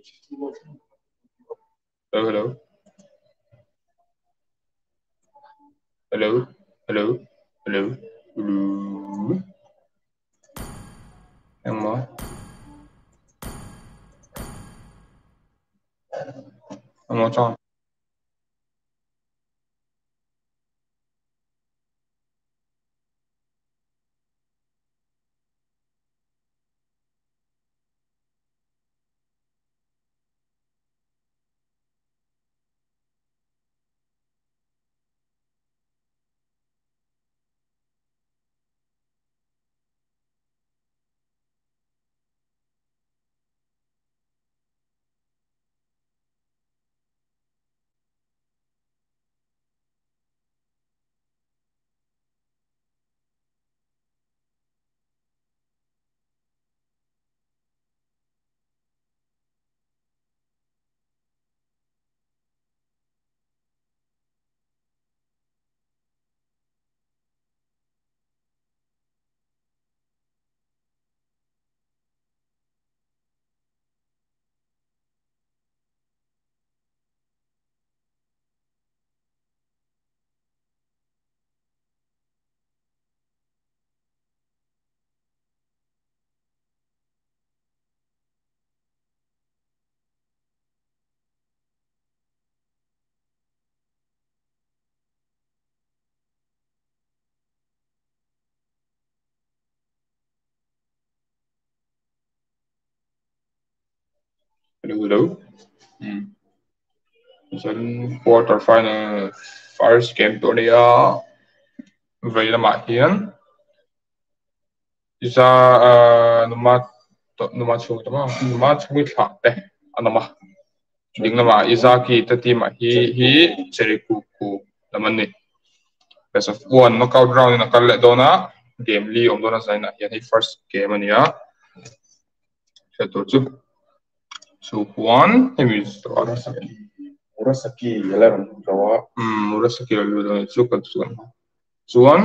Hello. Hello. Hello. Hello. Hello. Em nói. Em nói cho. Hello. Then quarter final first game to the vậy là mãi hiến isa numa chung tama numa chung thak te anama ding lama izaki ta team hi cheriku ku lamani best of one knockout round na kalle dona game li om dona zaina hi first game ania to chu one hemis Murasaki 11 rawa Murasaki lu chu kan chuan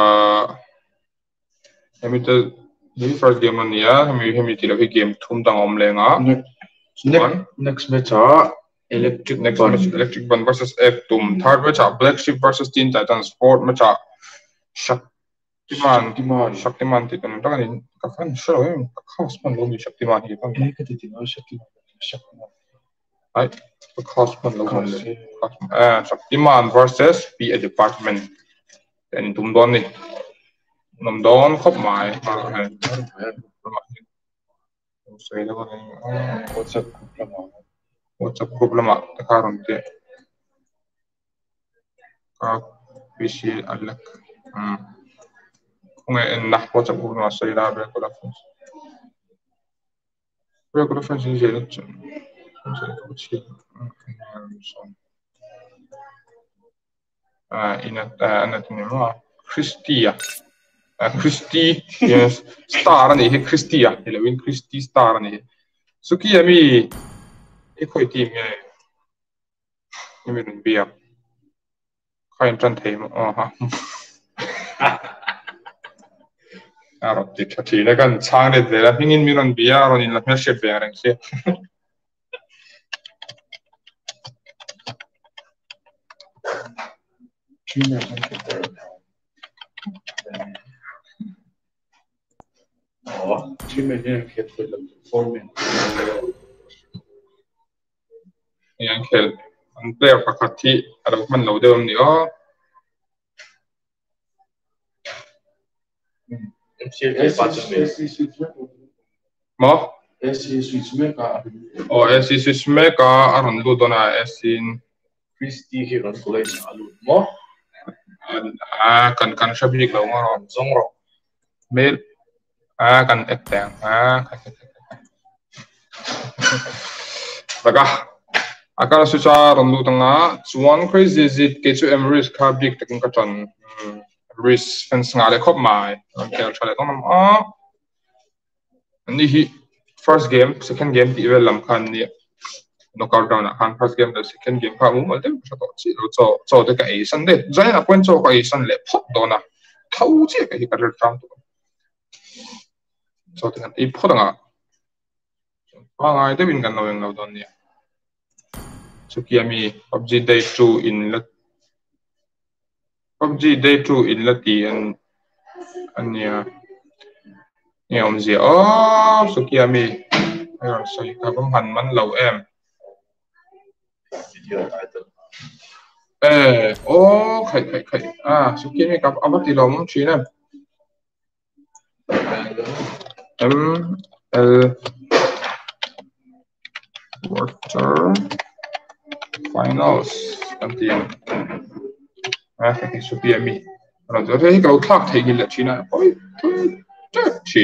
hemita hi first game ania hemi tila hi game thum dang om lenga next match electric Bun versus Eptum. Third match Black Sheep versus Teen Titans. Fourth match Shaktiman titan ta kan ka fan show ka khas pan lo mi Shaktiman hi pan ke ti ti Shaktiman ai ka khas pan lo Shaktiman versus PA department and tum don ni nom don khop mai sai la kan WhatsApp group lama ta karon te ka PC alak kung nah WhatsApp group na sai la reference ni je Christy yes star ni he Christia Halloween Christy star ni suki ami ekoi team ye mi run bia khai tran thei ma ha aro ti thati na kan chang le de la hingin mi run bia ron in la me she be rang se yang khel an player pakhathi aro man lo de ni mo SC Switchme ka aron lu dona SC Christy Hiron College alu mo kan shabik lo ngoro zongro mail kan etang baga akala sucha rondu tanga chuan crazy zit ke chu emirates ka big takin ka ton risk fence ngale khop mai kel chale tong ni hi first game second game ti vel lam khan ni knockout round han first game the second game ka mu mal te to chi cho te ka asian de zai na point cho ka asian le phot dona thau che ka hi ka round so te kan phot nga ngai te bin kan lo yang lo don ni Sukiami PUBG Day 2 in la PUBG Day 2 in la ti an ya ni om zia Sukiami ai sai ka bam han man lo em video title khai Sukiami ka abati lo mong china ML Quarter Finals antiang cái Sukiami rồi tôi thấy câu thác thấy ghi là china ôi chi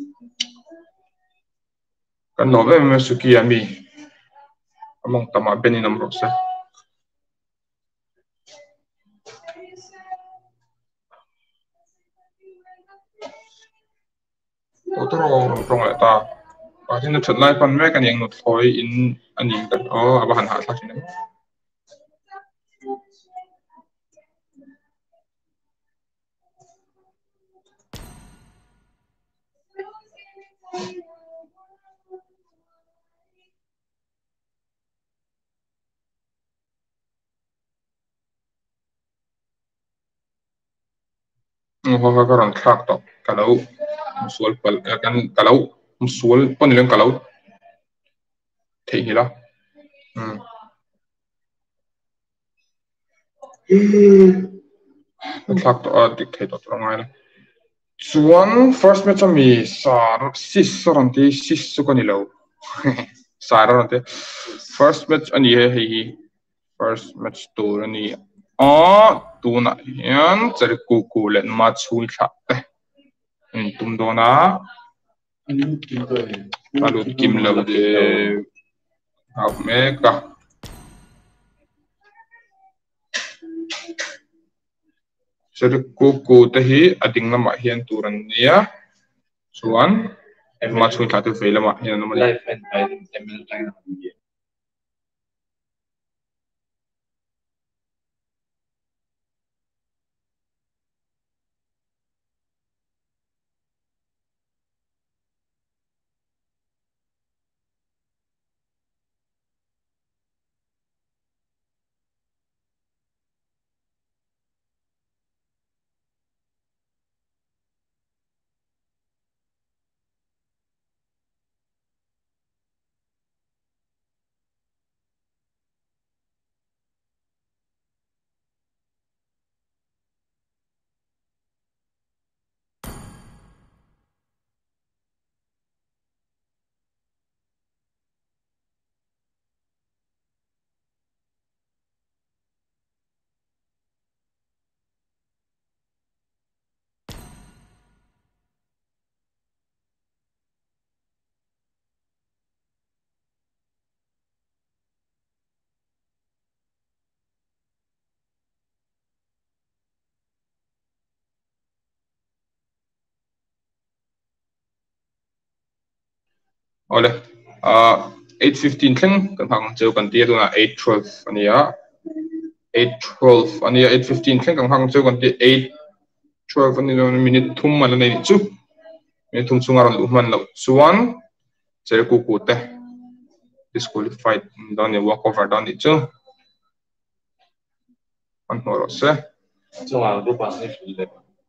kan no ve me Sukiami among tama benin amro se otro rong lại ta và thì nó chật lại phần mấy cái những nút thôi in anh nhìn cần và hẳn hạ sao chứ này hoa cái rong khác đó kalau musual kan kalau musual pun nilang kalau thấy gì đó khác đó thì thấy đó trong ngay chuan first match mi sar sis ron ti sis su kan ilo sar ron ti first match ani he first match tu ani tu na hian char ku len ma chul tha tum do na alut kim lo de học me ka char ku te hi ading lama hian turan nia chuan ma chul tha tu fe lama hian no life and ML line ole 8:15 thleng kan hang cheu kan ti aduna 8:12 ania 8:12 ania 8:15 thleng kan hang cheu kan ti 8:12 ani lo minute thum mal nei chu minute thum chunga ron lu man lo chuan cher ku te disqualified don ni walk over don ni chu an horo se chunga ru pa ni fil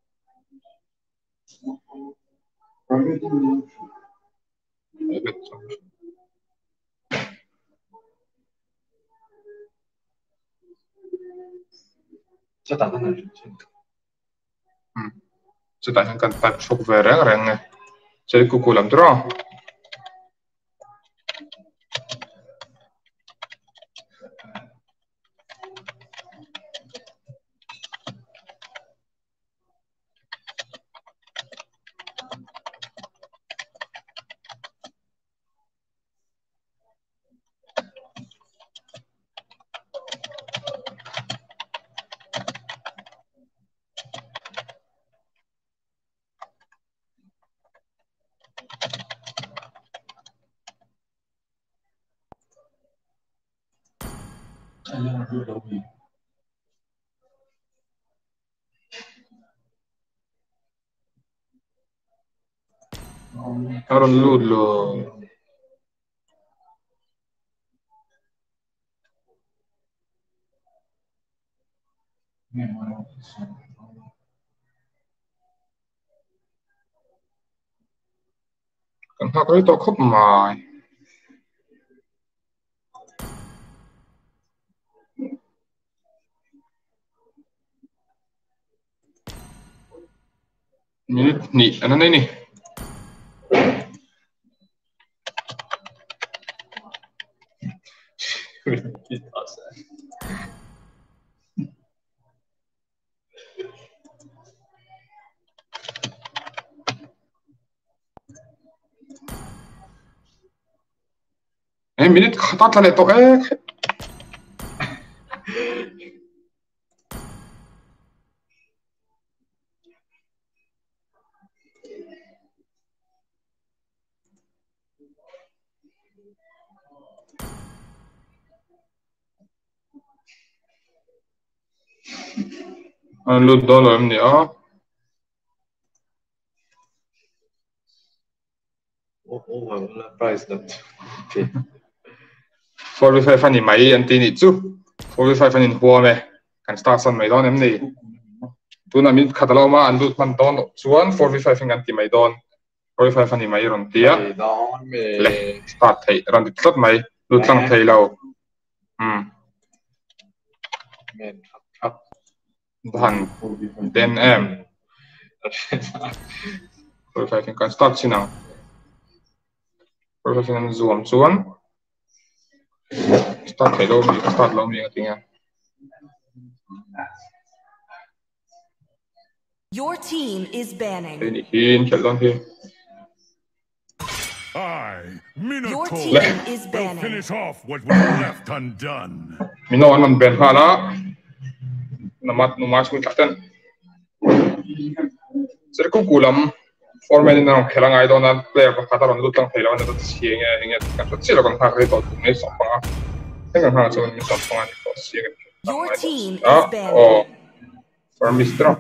chắc chắn là chu ta kan pat chok ve reng reng ne cher ku lam tro aron lu lo Cần học cái to khóc mà ni anh này nè em minute khát lại to anh lút đó là em nè price that. Okay. 45 anh mấy anh tin ít chú 45 anh hoa mẹ can start son mấy đòn em nè tu na min khát lâu mà anh lút man đòn chuan 45 anh tin mấy đòn 45 anh mấy rồi tia lệ start thấy rồi đi sắp mấy lút tăng thấy lâu Van 10M 45 can start xin nào 45 anh zoom chuan start thấy lâu mình start lâu mình tiếng à Your team is banning. đây hin chel don hi Your team is banning. Finish off what was left undone. mino an ben hala namat min takten ser ku kulam formen na khelangai don an player ka khataron lutang thela na tot sieng nge kan tot sila kon thak re to ne sopanga tengan ha so mi sopanga to sieng Your team is banning. oh for mistro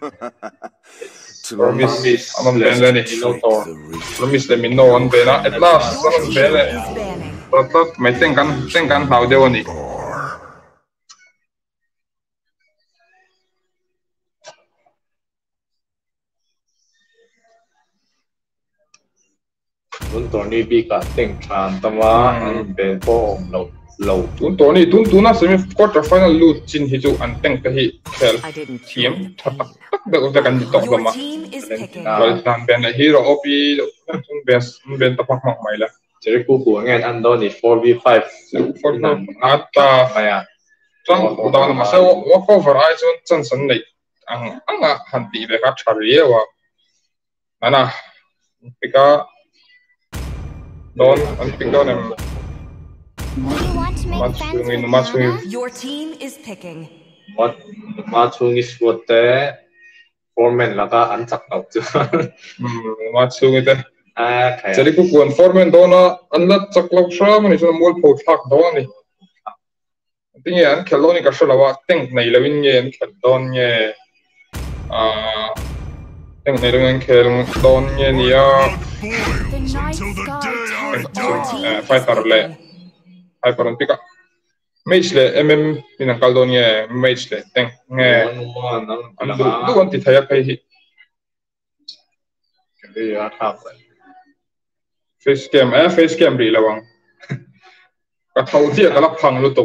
for miss amam ben le ni for miss le mino on bena at last on ben le tot mai tengkan hau de oni Tuấn Tony bị cả tình trạng tâm anh bên phố lâu tun Tony tun na semi quarter final lu chin hi chu an teng ka hi khel thiam tak de kan tok Your ma team is picking. wal tan ben la hero opi tun ben tapak mak mai la chỉ cô của nghe anh đó thì 4v5 for ata mày chang da na ma sa wa cover ai chun chan san nei anga han ti be ka thari wa ana pika don an pika don em match Your team is picking. mà chung is what the foreman là cả anh chắc đâu chứ match ngite cái jadi ku kuan formen dona anlat chaklok sha mani chuna mol pho thak doni tinge an kheloni ka shalawa teng nei lawin nge an khel don nge teng nei lawin khel don nge nia The night sky tells your team is fighter le picking. hyper an pika match le minang kal don nge match le teng nge an du an ti thaya kai hi cái gì đó thap face cam ri lawang ka thau ti ka la phang lu tuk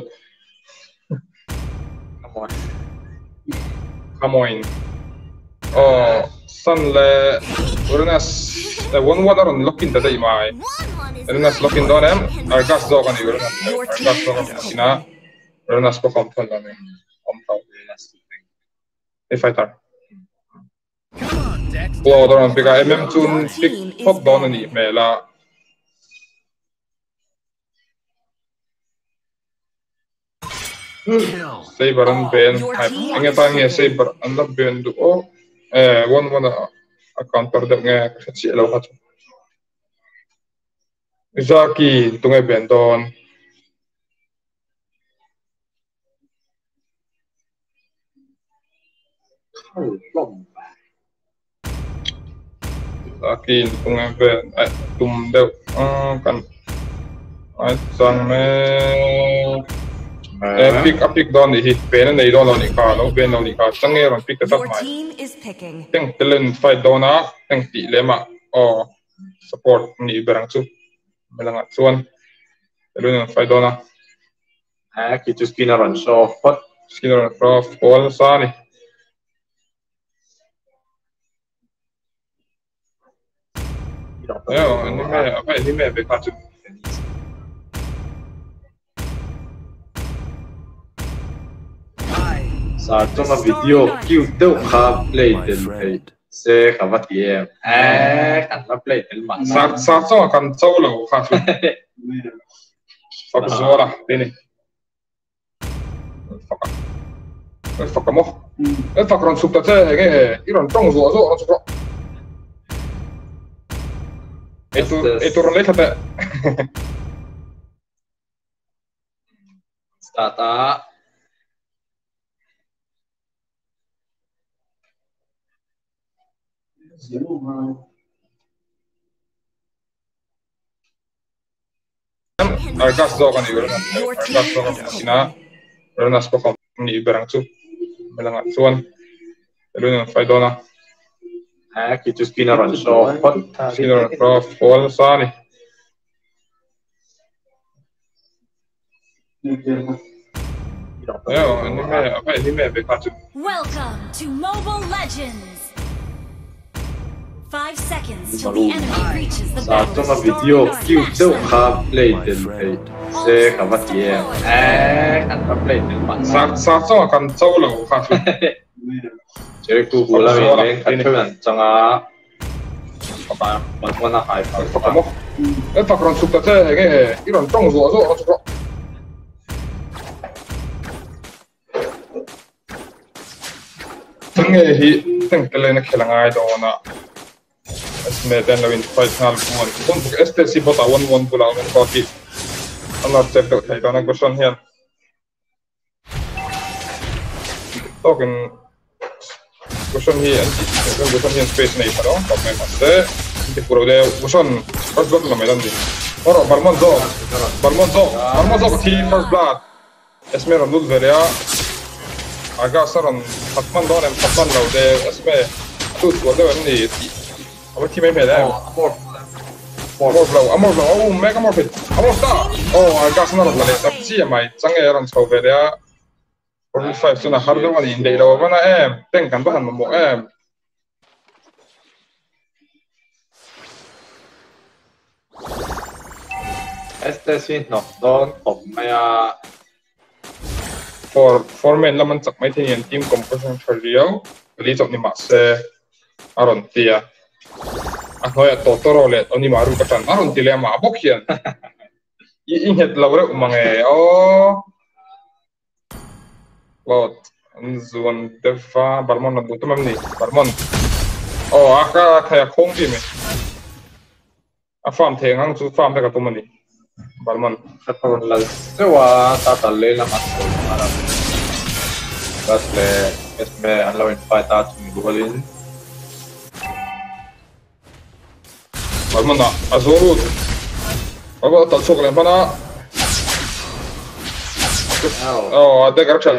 come on oh san le urunas the one water on lock in the day mai urunas lock in don em gas dog an urunas gas dog an sina urunas ko kom thon don om thau if fighter lo don pika chun pick hot don ani mela saber an ben enge ta nge saber an la ben du o one account per de nge ka chi lo ha zaki tungai ben don zaki tungai ben tum de kan ai sang me pick down the hit pen nei don ni ka lo ben ni ka change ron pick ta Your mai team is picking. teng telen fight dona teng ti lema o support ni berang chu melanga chuan telen fight dona ki chu skinner on show hot skinner pro fall sa ni ni me be ka chu sa trong video kêu teu kha play del thei se ka va ti em kan va play del ma sa cho kan chau lo kha chu fuck zora tini fuck mo fuck ron suk ta che ge iron tong zo zo ron suk itu ron le khata stata Argas zo kan iron argas zo kan sina ron as ko ni berang chu melanga chuan telen fight dona ki chu skinner on show hot skinner pro fall sa ni ni me be ka chu Welcome to Mobile Legends. 5 seconds till the enemy reaches the sa trong video kêu teu kha play del thei se ka va ti em kan va play del ma sa cho kan chau lo kha chu che ku bula mi kan thuan changa pa man na hai fuck mo fuck ron suk ta che ge iron tong zo zo ron suk tenge hi teng telen khelangai dona esme den lawin final one kon buk stc bota 1-1 bula men ko ki anar check to thai dona question hian token question hi anti question hian space nei paro top me maste ti puro de question first blood la medan di oro balmon zo ti first blood esme ron dul veria aga saron patman donem patman lo de esme tu de ni Apa team me there? Amor blow. Oh, mega more fit. Amor star. Oh, I got another one. Tapi sih mai, jangan orang coba dia. 45 tu nak harga mana ini dah mana tengkan bahan mau este sin no donผมไม่ for men lah mencak mai tian team composition teriau. Beli jok ni makse aron tia. Aku ya totoro le, oni maru katan aron tia ma bokian. Ingat laure umange oh. Lot zuan defa barmon na buto mam ni barmon. Oh aka kaya kong di me. A farm tengang tu farm peka tu mani. Barmon. katakan lagi sewa tata le na masuk Arab. Bas le esme anlawin fight out golin. Barmon na azorut. Ako tatsok le pana. Oh ada karakter.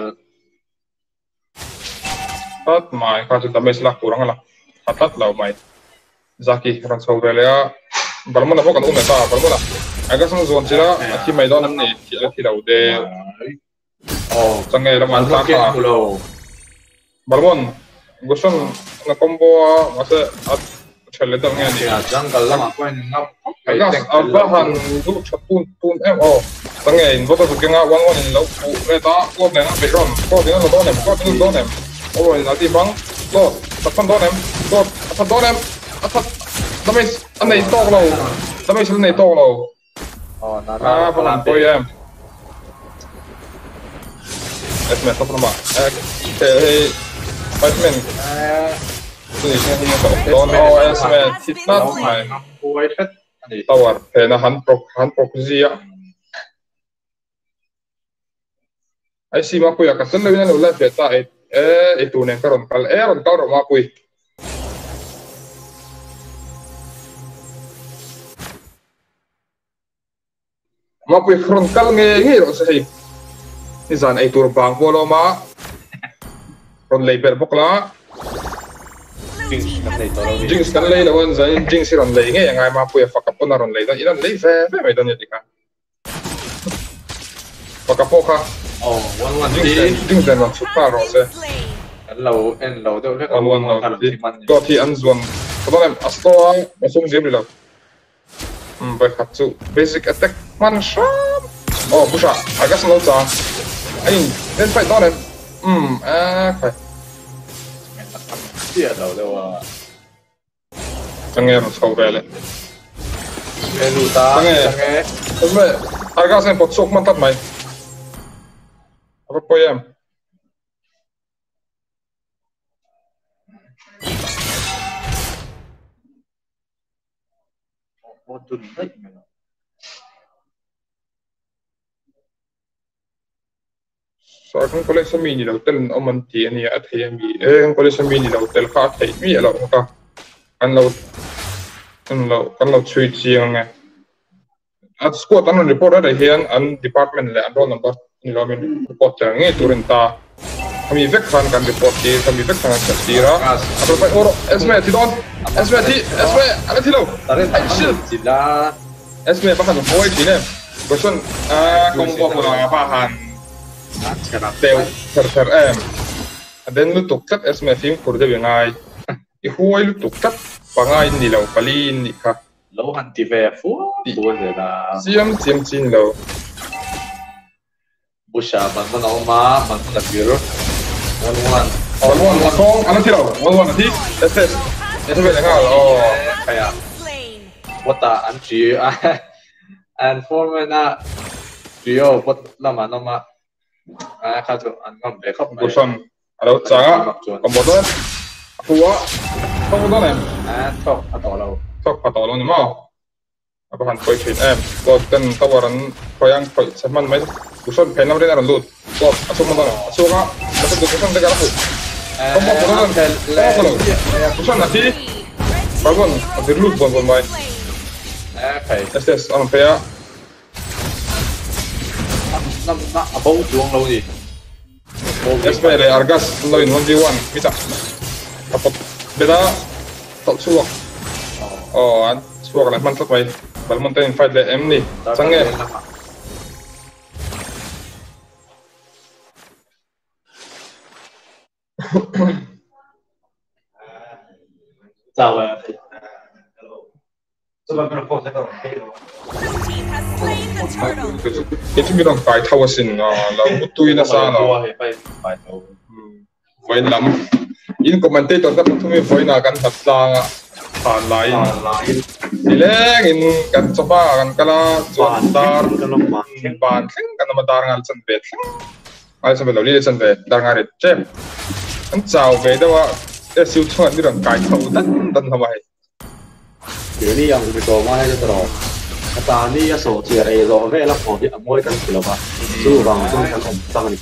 Tat mai kasi damage lah kurang lah. Tat lau mai. Zaki ransau belia. Barmon apa kan umeta barmon lah. Agak sang zone sila ati mai don ni ti lau de. Oh sangai laman taka. Barmon gusto na combo masa at chale dang ni. Jungle lang ako ngap. Agak abahan du chatun oh sangai boto kenga wan in lau leta ko na background ko din na donem oh nati bang ko tapan donem atat damage anai tok lo damage anai tok lo oh nana palang boy esme top nama hey Batman ini don oh esme sitnat mai boy fet tawar na han prok zia ai si ma kuya ka tan le na la beta itu ne karon kal ron kal ro ma kui kron kal nge ro sei Nizan ay tur bang polo ma. Ron label bokla. Jinx kan lay lawan zan Jinx ron lay nge yang ay ma puya fakap na ron lay dan ilan lay ve may dan yadika. Fakapo ka. Oh, one Jinx dan ron suka ro se. Lâu đâu biết có One một no. cái gì Go thi an zon. Kadang asto masung game lo. By Hatsu. Basic attack man sham. Oh, busha. Agak slow ta. Ayun, then fight down. Okay. Chia đầu đâu à. Chẳng nghe nó sâu về lại. Nghe lù ta. Chẳng nghe. Thế mà, agak sen pot sok man tat mày. Apa po em? Một tuần đấy. So kung kole sa mini daw tel oman ti ani at hayami kung kole sa mini daw tel ka thai mi alo ka kan lo chui chi nga at squad an report da hian an department le an roll number ni lo min report ta nge turin ta kami vek kan report ti kami vek kan sa tira apro pa oro esme ti don esme ala ti lo Tarin sila esme pa kan boy ti ne person kung ko na pa han Teo ter em, dan lu tukkat esme film kurde bengai, ihuai lu tukkat pangai ni lau palin ni ka. lâu hành thì về phú rồi là Siam chin lau. Busha bằng con ông má bằng con đặc biệt one One song, anak ti lau, one nanti, es, itu bela ngal. Oh, kayak what ta anh chỉ anh format na Rio what nama khá chỗ anh ngầm để khóc bosan, ada cara, komponen, tua, komponen em, top atau lâu sok patolong ni mau. Apa kan koi train em, kau kan tawaran kau yang koi seman mai, bosan penam dia naran lut, kau asuk mana, asuk ka, dapat bosan dekat aku. Komponen, bosan nanti, bagun, ada lut bon mai. phải SS ang paya. năm bông chuông lâu gì SPL Argas lo in 1v1 bisa. Kapag beda tak suwak. Oh, an suwak lang mantat may. Balmon tayo fight le M ni. Sange. chào Itu bilang kai tawasin la utui na sa na. Vai lam. In commentator ka thumi voi na kan hatla han lai. Dileng in kan sopa kan kala chuan ban thing kan ma dar ngal chan bet. Ai sa belo li chan bet dar ngare chep. An chao ve da wa e siu chuan ni rang kai thau dan hawai. Kiểu này ông bị tổ mai cho rồi, ta đi số chia này rồi về là có thể mỗi cái kiểu là dù bằng trong cái tăng này.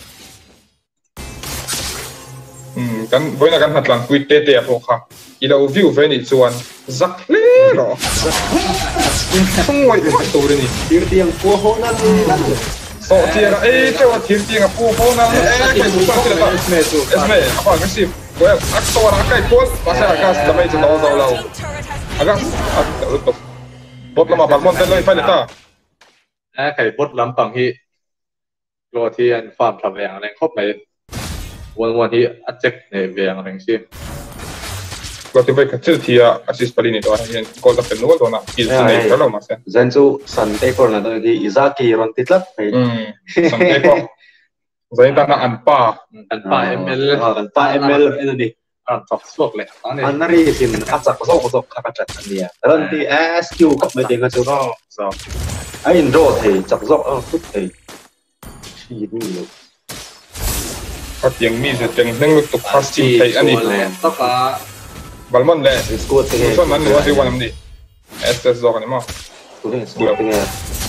Kan voi na kan hatlang quit tete apo kha. Ilo view ve ni chuan zakle ro. Sungwai tu ni. Tiếng tiếng của hôn anh đi. So chia ra chewa tirti nga pu na kai tu pa sila ta. Esme apa agresif. Well, aktor akai pol pasa agas damay sa daw law. Agas at bot lama balmon tên lên phải ta. cái bot lắm bằng hi rồi thì anh farm thầm vàng này khóc này one thì attack này vàng này xí Lo thì vậy cái thì assist palin ito ay call up and no na. Kill na ito lo mas. Zenzu Sunday ko na to di Izaki ron titlat. Sampai ko. Zain ta na anpa. anh phải ml Pa ML ito di. anh chọc suộc lại An nari sin atsak ko kakachat niya. Ron ti SQ kap may tinga cho. so Ay ro thì chak zok tut thì. Chi ni lo. At yang mi sa teng nang tuk hasting tay ani. tất cả Balmon le. Squad tinga. So man wa di wanam di. SS zo kanimo. Tuloy squad tinga.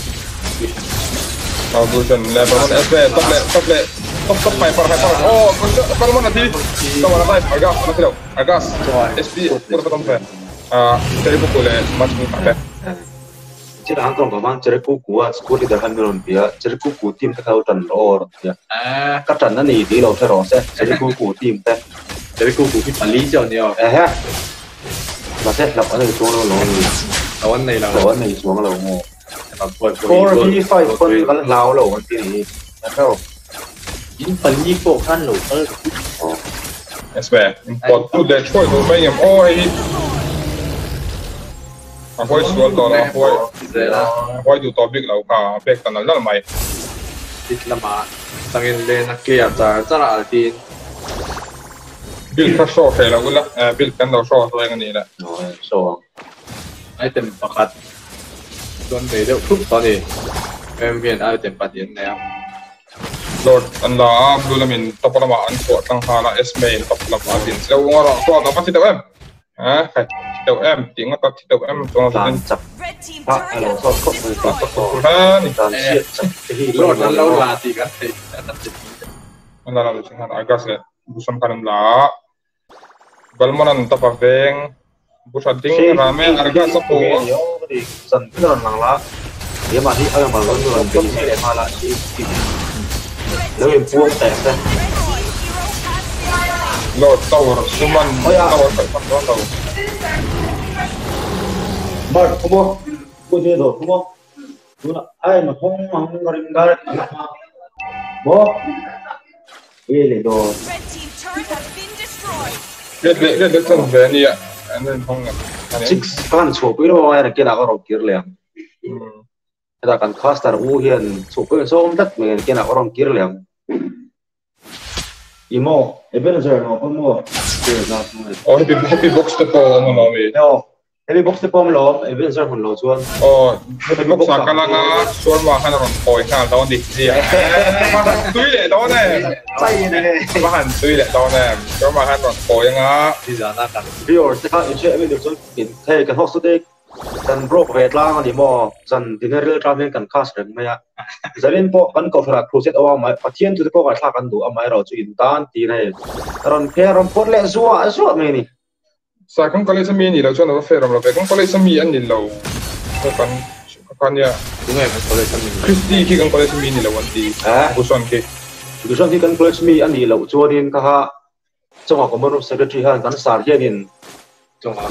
Balmon le balmon SP top may para. Oh, balmon na ti. Kawan na tayo. Argas na sila. Argas. SP pura pa tampe. Teri po le match mo tape. chỉ là tông của mang chơi cú cú à school leader han miron bia chơi cú cú team cái thao trần rồi các trần nó nỉ tí lâu sẽ rồi sẽ chơi cú cú team thế chơi cú cú cái lý cho nhiều ha mà sẽ lập ở đây xuống đâu rồi đầu anh này là xuống lâu ngô core đi phải con cái lao lâu con tí sao in phần như bộ khăn lẩu SB import to the choice của mấy em ôi ôi xuống đó là ôi dù topic lâu cả bek tao nói mày ít lắm mà tăng lên kia ta là tin build ถ้า short ใช่แล้วก็ละbuild กันเรา short อะไรกันนี่แหละ short item ประคัดส่วนเดี๋ยวทุกตอนนี้เพียง item ประเด็นแล้วโดดอันละดูละมินตบละมาอันสวดตั้งหาละ S main ตบละมาดินแล้วงอเราสวดเราก็ทิดเอาใครทิดเอาจริงก็ตัดทิดเอาตรงนั้นจับพระเราสวดก็คือตัดนี่การเสียจับที่โลดนั้นเราลาตีกันอันนั้นเราจะหาอากาศเลยบุษกันละบอลมันตบเวงบุษดิ้งราเมอากาศสักตัวสันที่เราหลังละเดี๋ยวมาที่เอาอย่างมาเราดูเราเป็นที่มาละที่แล้วเป็นพวกแตกเลยโหลดตัวซุมันตัวใส่ฟันตัวบอลคุณกูเจอตัวคุณดูนะไอ้มาห้องมันก็ริงกันบอลเลยตัวเด็ดจังเวนี่อ่ะอันนั้นห้องกันซิกกันโฉบไปแล้วไอ้เกี่ยวกับเราเกี่ยวเลยแต่การคาสตาร์อูเฮียนสุกเป็นส่งดัดเหมือนกันเราเกี่ยวเลยอีโม่เอเวนเจอร์เนาะพ่อโม่เกี่ยวกับโอ้happy box ตะโกนมาเลยเนาะhappy box ตะโกนมาเลยเอเวนเจอร์คนเราชวนโอ้ happy box สักกันละงั้นชวนมาให้เราปล่อยข้าวตอนดิเสียมาตุ้ยเลยตอนนี้ใช่เลยมาหันตุ้ยเลยตอนนี้ชวนมาให้เราปล่อยยังไงที่จะน่ากันพี่โอ๊ตจะเข้าอินเชอร์ไม่เดือดจนเป็นเท่กันฮอกสุดเด็กกันโรคเวทล่างอันนี้มั่วจันดินเนอร์เรื่องการเล่นกันคาสเรื่องไม่ยากจะเล่นพวกกันก็ฝรั่งครูเซตเอาไว้ปะเทียนจุดพวกกันท่ากันดูเอาไว้เราจะอินตานตีในตอนเพลรำพูดเล่นซัวไม่นี่สักครั้งก็เลยจะมีนี่เราชวนเราเฟรมเราไปครั้งก็เลยจะมีอันนี้เรากันเนี่ยยังไงกันก็เลยจะมีคริสตี้ที่กันก็เลยจะมีนี่เราวันดีบุษนที่กันก็เลยจะมีอันนี้เราชวนดินก็ฮะจังหวะของมนุษย์เซกเรตรีฮะกันสารเฮียนินจังหวะ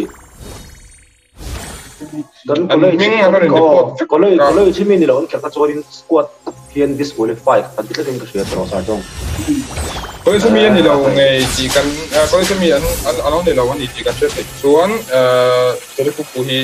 กันก็เลยที่มีนี่เราแค่ตัวดินสควอตเพียนดิสควอลิฟายกันที่จะเป็นกระเสียตลอดสายจงก็เลยจะมีอันนี้เราไงจีกันก็เลยจะมีอันนั้นเราวันนี้จีกันเชื่อสิส่วนจะได้คุย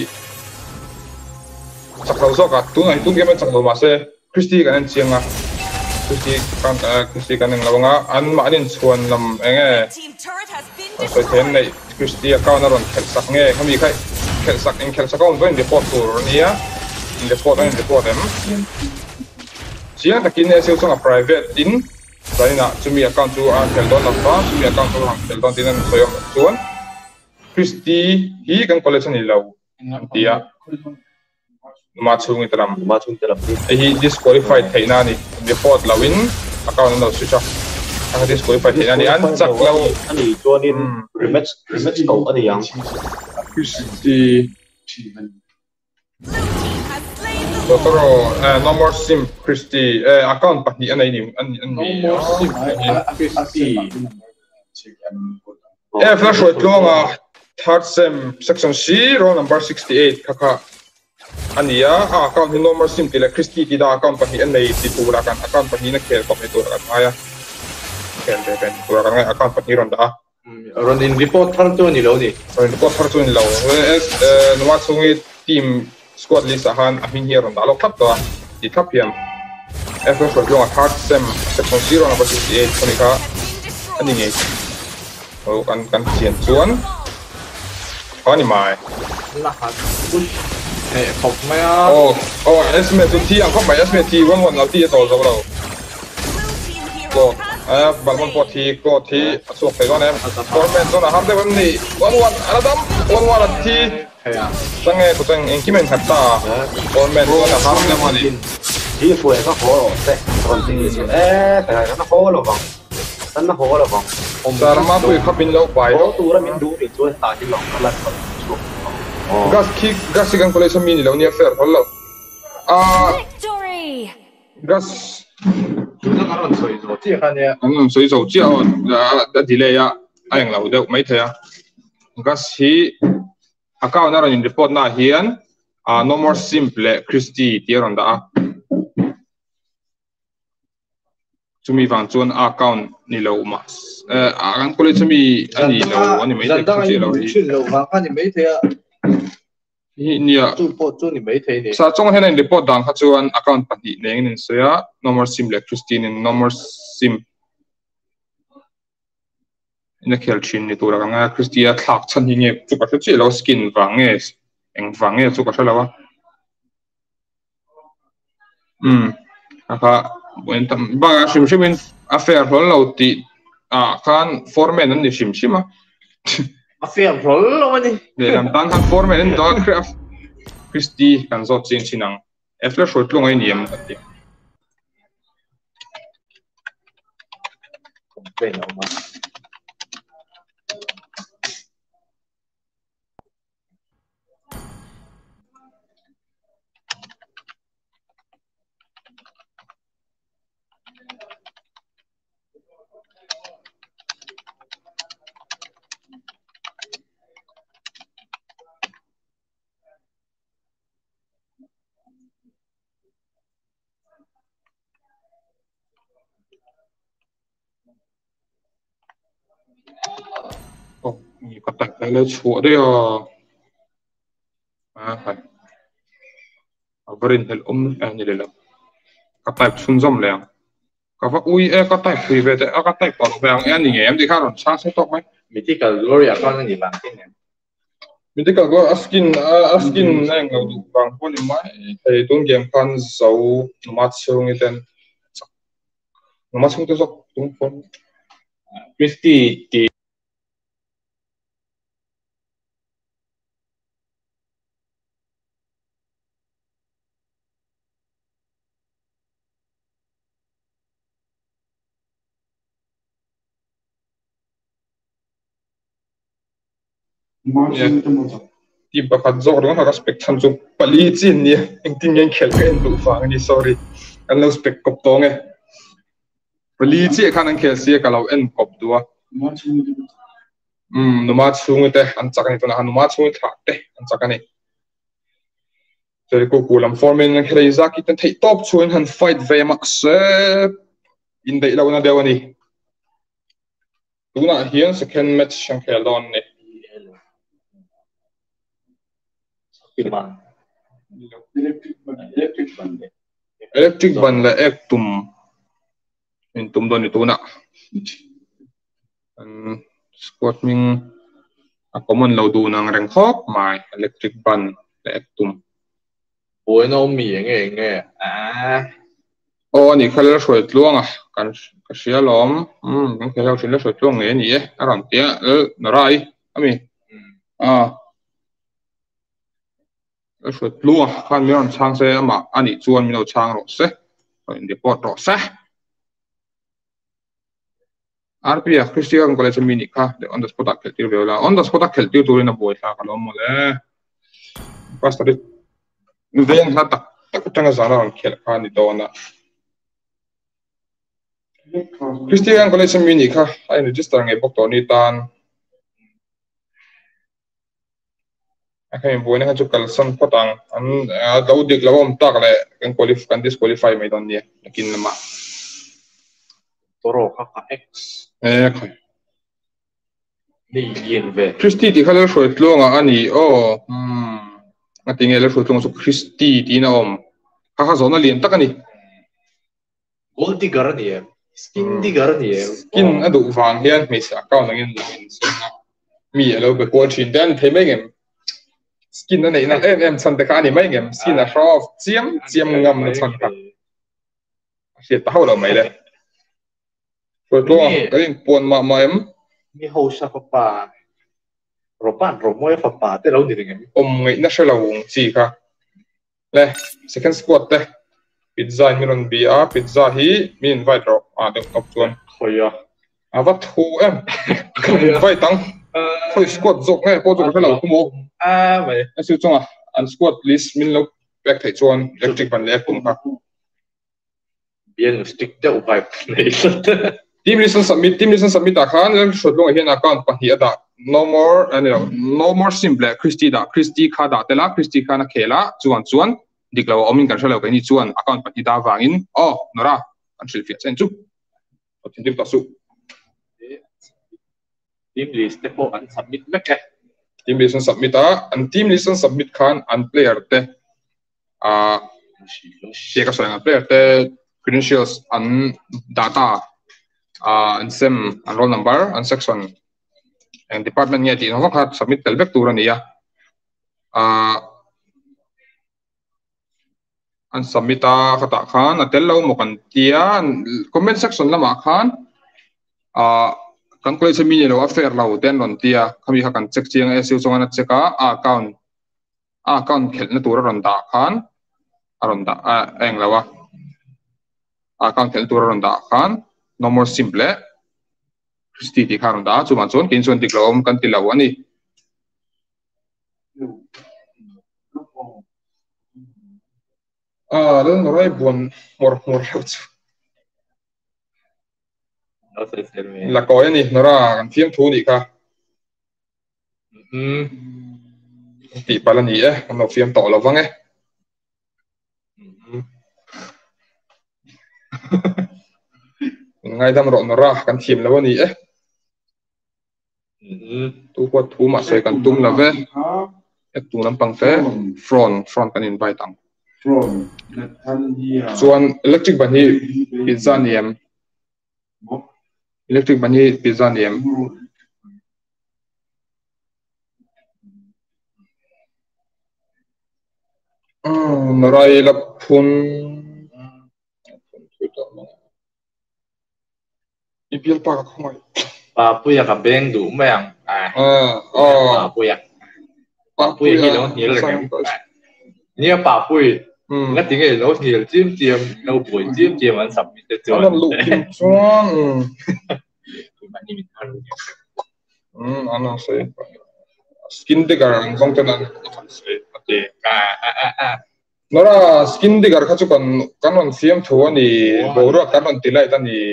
สักเราสักกันตัวไหนตัวเกี่ยวกับสักเรามาเซ่คริสตี้กันนั่นเชียงอ่ะคริสตี้กันหนึ่งเราว่าอันมาอันนี้ส่วนลำเองไงส่วนในคริสตี้ก็น่ารักแค่สักไงเขามีใครแค่สักก็มันเป็นเดปอร์ตัวนี้อ่ะเดปอร์เอ็มเชียงตะกี้เนี่ยเซลล์ส่งกับ private ดินตอนนี้นะจะมี account ตัวแคลดอนนะครับจะมี account ตัวแคลดอนที่นั่นส่วนคริสตี้ฮีกัน collection นี่เราที่อ่ะมาช่วงนี้ตรำไอ้ฮี disqualified ที่นั่นนี่ default เราวิน account นั้นเรา switch off อันนี้ disqualified ที่นั่นนี่อันจักเราอันนี้ตัวนี้ rematch เก่าอันนี้ยังคริสตี้แล้วก็no more sim คริสตี้account ปัจจุบันนี้อันนี้ no more sim คริสตี้ flash ไว้ลงอ่ะ third sem section C row number 68ค่ะอันนี้account ที่ no more sim ที่ละคริสตี้ที่ได้ account ปัจจุบันนี้ที่ตัวละกัน account ปัจจุบันนี้เคลียร์กับตัวละกันไปเคลียร์เป็นตัวละกันไง account ปัจจุบันนี้รอนอินรีพอร์ตทั้งตัวนี่เราดิรอนอินรีพอร์ตทั้งตัวนี่เรานวัดส่งทีมสควอตลิสต์อาหารอาหินเฮียร์นดาเราทับตัวที่ทับเพียงfirst ลงthird sem section 0 number 68คนนี้ค่ะอันนี้ไงเรากันเขียนส่วนข้อนี้มารหัสคุณขอบไหมอ่ะโอ้estimate ที่อันเข้าไป estimate ที่วันเราที่ต่อเราก็บอลมันพอทีก็ที่สุกไปก่อนนะบอลเป็นตัวนะครับแต่วันนี้วันอะไรดำวันที่ตั้งไงกูตั้งเองที่มันขัดตาบอลเป็นตัวนะครับในวันนี้ที่ฝวยก็โหแต่ตอนที่แต่นั่นโหหรอบังนั่นโหหรอบังแต่เรามาคุยขับบินแล้วไปตัวเราบินดูดิตัวตาที่หลงกันแล้ว gas kan college mi ni lo ni fair hello Victory! gas nó có lần soi rồi chứ không nhỉ soi rồi chứ đã delay ya anh lâu đâu mấy thế à gas hi account na rin report na hian no more simple Christy tiron da chumi van chuan account ni lo ma ang college mi ani lo ani mai te chi lo hi lo va ani mai te hi nia chu po chu ni mai te ni sa chong hen report dang kha chuan account pahnih neng nin soya no more simple Christy in no more sim in the kelchin ni tura nga Christy a thak chan hi nge chu ka chi lo skin wange eng wange chu ka thalawa aka when tam ba shim shimin affair hol lo ti kan foreman an ni shim shima affair hol lo ni le lam tan kan foreman an dog craft Christy kan zot chin chinang after short long ai niam ti về nào mà ni ka tak le chu de phải avarin hel ani le la ka tak sun zom le ka va ui ka tak phi ve te ka tak pa ve ang ani nge am di kha ron sa se tok mai mythical glory account ni bang tin mythical go askin nang lo du bang ko ni mai he tun game kan zo mat chung iten mat chung te zok tung phone Christy ti ทีมประคันโซ่ต้องหาสเปกชันจุปลีจินเนี่ยยังติงยังเขียนเป็นดูฟังนี่ sorry กันเราสเปกกบตัวไงปลีจีขันยังเขียนเสียกับเราเอ็นกบตัวนุมาชูงเตะอันจักรนี่ตัวนั้นนุมาชูงถักเตะอันจักรนี่จะได้กูลำฟอร์มินยังเขียนจากิตันที่ท็อปชูงหันไฟท์เวมักเซปอินเดียเราเนี่ยเดียวนี่ตัวนั้นเฮียน second match ยังเขียนลอนนี่electric ban la ek tum in tum don itu na squat ming a common lo du nang reng khop mai electric ban la ek tum oi no mi nge o ni khala shoi tluang a kan ka sia lom kan khala shin la shoi tluang nge ni e aran tia na rai ami short lua khan mi on chang se ama ani chuan mi no chang ro se in report ro se RPF Christian College mini kha on the spot khel tir vela on the spot khel tir turina boy tha kalom mole pastor ven ha tak tanga zara on khel kha ni dona Christian College mini kha ai register nge bok to ni tan akai boy na chu kalsan patang an daudik lawom tak le kan qualify kan disqualify mai don ni kin lama toro kha x khai ni yen ve Christy ti khala shoi tlonga ani ating ele shoi tlong su Christy ti na om kha zona lien tak ani gold digger ni skin digger ni skin adu wang hian me sa account ngin mi alo be ko thin dan thei mai ngem skin na nei na em chan te kha ni mai ngem skin a shop chiam ngam na chan ka sia ta ho lo mai le ko to cái pon ma em mi ho sa pa ropan romoy fa pa te lo ni ngem ngai na shela wong chi kha le second squad te pizza miron bia pizza hi mi invite ro de top chuan khoya wat thu em invite tang khoi squad zok ngai po zok shela ku mo vậy siêu chung an squad list min lo back thầy chuan electric ban lek kum ka biến stick tiêu vài này team listen submit ta khan lem shot lo hian account pa hi ada no more simple Christy kha da tela Christy kha na khela chuan diklo omin kan shalo kai ni chuan account pa hi da wangin nora an shil fi chen chu tin ta su team list te po an submit back team listen submit team listen submit khan an player te she ka sang player te credentials an data an sem an roll number an section and department nge ti no kha submit tel back tur ania an submit khata khan atel lo mo kan tia comment section lama khan kan koi se mi lo affair lo ten ron tia khami kha kan check chiang e siu chonga na checka account khel na tur ron da khan aron da eng lawa account khel tur ron da khan no more simple Christy ti khan da chu man chon kin chon tik lo kan ti lo ani then right one more out la ko ni nora kan fiam thu ni kha ti palani no fiam to lo wange ngai dam ro nora kan thim lo ni tu ko thu ma sai kan tum la ve tu lam pang te front kan invite tang chuan electric ban hi pizza niam norai la phun ipil pa khoi pa puya ka beng du mayang pa puya hi lo ni le ni pa puya nga tiếng ấy lâu nhiều chiêm lâu buổi chiêm anh sắm mình cho anh lục kim chuan anh nói say skin digger anh không tên anh nó là skin digger khác chứ còn con phim thua anh bố rồi con tỷ lệ tan thì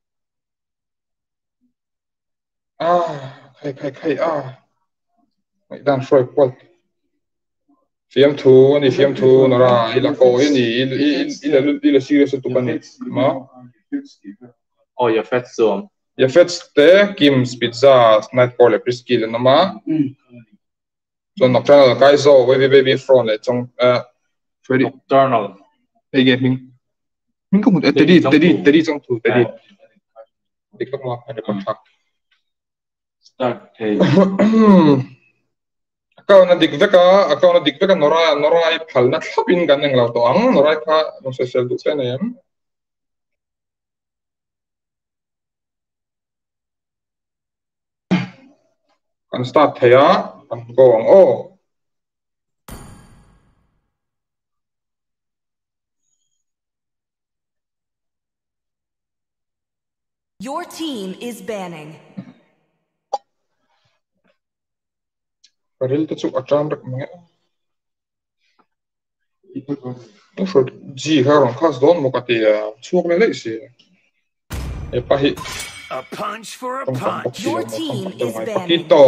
hay mày đang soi quật phim thu nó ra ila ko ila serious tu kan ma your fat zone ya fets te Kim's Pizza night call priskil na ma so nocturnal kai zo baby front le chong Freddy nocturnal hey gaming min ko tedi chong thu tedi dikak ma ada kontak start hey Kau na dikveka norai phal na thlapin kan eng lo to ang norai kha no social du chen em kan start thaya kan go ang Your team is banning. Paril te chu atram rak me no short ji ha ron khas don mo ka te chuak le si e pa hi a punch for a punch. Your team is banning. Kito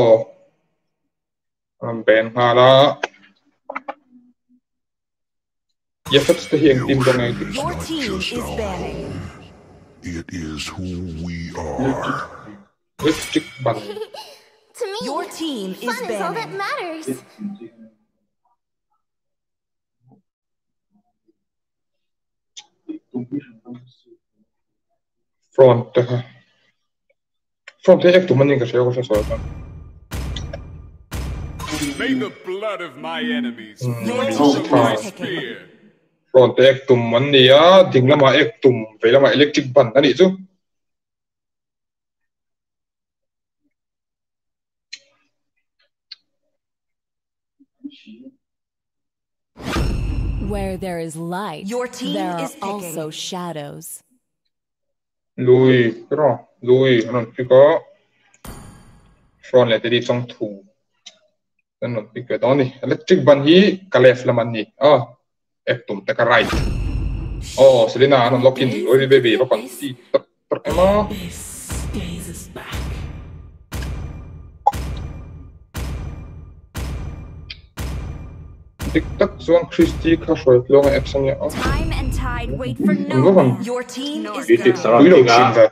ben hala ye fats te hiang tim dong ai Your team is banning. It is who we are. electric ban To me, your team is banning. All that matters. front ek tu maning ka se ko se so May the blood of my enemies front ek tum man nia dinglama ek tum velama electric ban ani chu Where there is light, your team there is are also shadows. Lui anon piko front le tedi chong thu Then not pick it only. Electric ban hi ka left laman ni. Oh, ektum taka right. Oh, Selena ano lock in. Oi baby, lock on. Emma. TikTok zone Christy ka short long action ya. Time and tide wait for no one. Your team is gone.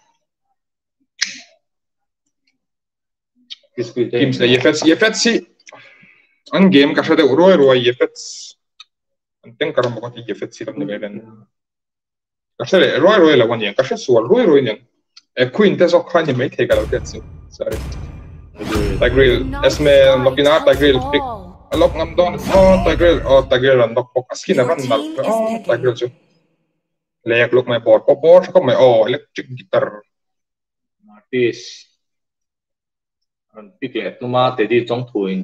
Games na yefets si ang game kasi de roy yefets anteng karam ko ti yefets si tam ni melen kasi roy la wan yan kasi sual roy yan e queen te so khan ni mai thega lo tet sorry Tigril esme lokina Tigril pick lock ngam don Tigril Tigril ran lock pok askin na ban Tigril ju lek look my board ko my electric guitar Martis pick it numa te di trong thuin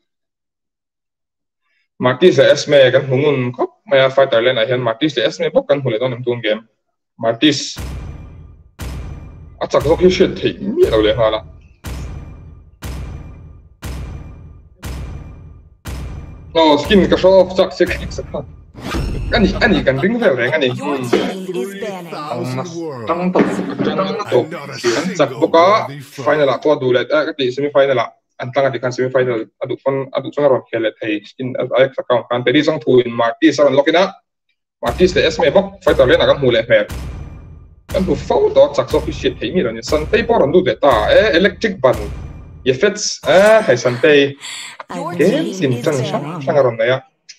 Martis esme kan hungun kop maya fighter len a hian Martis esme bok kan hule don tum game Martis achak zok hi shit thei mi lo le hala no skin ka show off chak sek ani kan ring vel reng ani tang to chak boka final ko du le ka ti semi final an tanga di kan semi final adu chang ron khele thei skin alex account kan te di sang thu in Martis ron lokina Martis le esme bok fighter le na kan hule her kan hu fo do chak so fi shit thei mi ron san tei por an du de ta electric ban ye fits hai san tei game sin chang ron na ya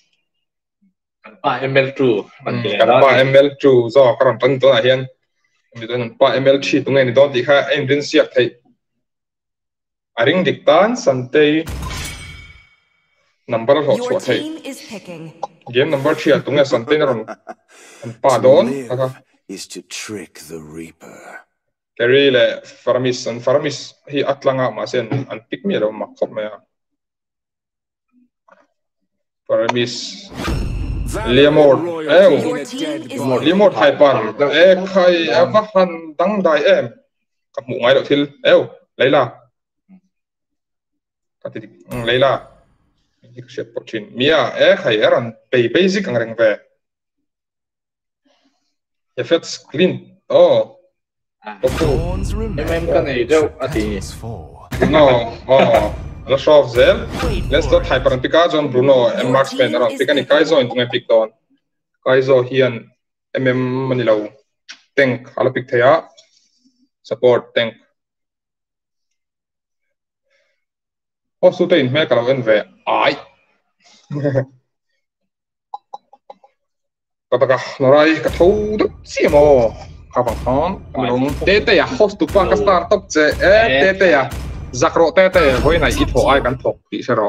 pa ML2 kan pa ML2 zo karon tan to hian mi don pa ML3 tungai ni don ti kha engine siak thei aring diktan sante number ho chwa thei game number 3 tungai sante na ron pa don is to trick the reaper carry le faramis hi atlanga ma sen an pick mi ro ma khop ma faramis Liamor Hyper khai avahan dang dai em kap mu ngai do thil Leila kati Leila dik shet pochin mia khai eran basic ang reng ve effects clean kan ei do ati no let's off there. Let's not hyper and John Bruno and Marksman around. Pick any Kaizo into my pick down. Kaizo here and Manila tank. I'll pick Taya support tank. Also, take make a win there. Aye. Kataka Norai Kato Simo. Kapang Tete host to pack a startup. Tete. Zakro tete hoi nai it ho ai kan thok ti sero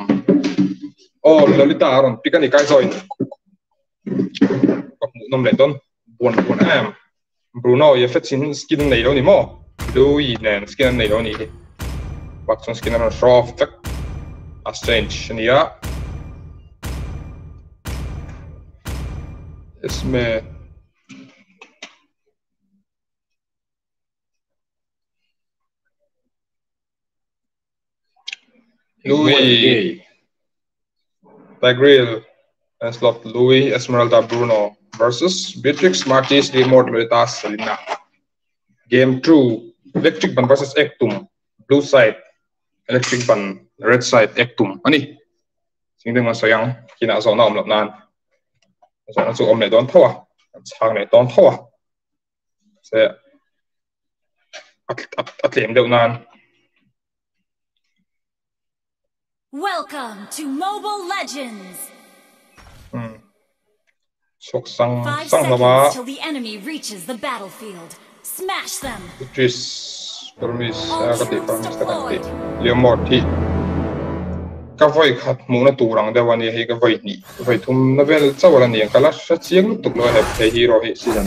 Lolita aron pikani kai join kop nom le don bon am Bruno ye fetsin skin nei lo ni mo Louis nen skin nei lo ni bakson skin aron soft tak exchange nia isme Louis Tigril and slot Louis Esmeralda Bruno versus Beatrix Martis Limor Lolita Selena. Game 2 Electric Ban versus Ektum. Blue side Electric Ban, red side Ektum. Ani singdeng ma sayang kina so na omlop nan. So na so omle don thawa. Chang le don thawa. Se atlem deu nan. Welcome to Mobile Legends. Sok sang 5 sang seconds till the enemy reaches the battlefield. Smash them. Beatrice permis kati permis kati Liamorti. Ka voi khat mu na turang de wani he ka voi ni. Voi thum na vel chawalan ni kala sa chiang tuk lo he the hero he season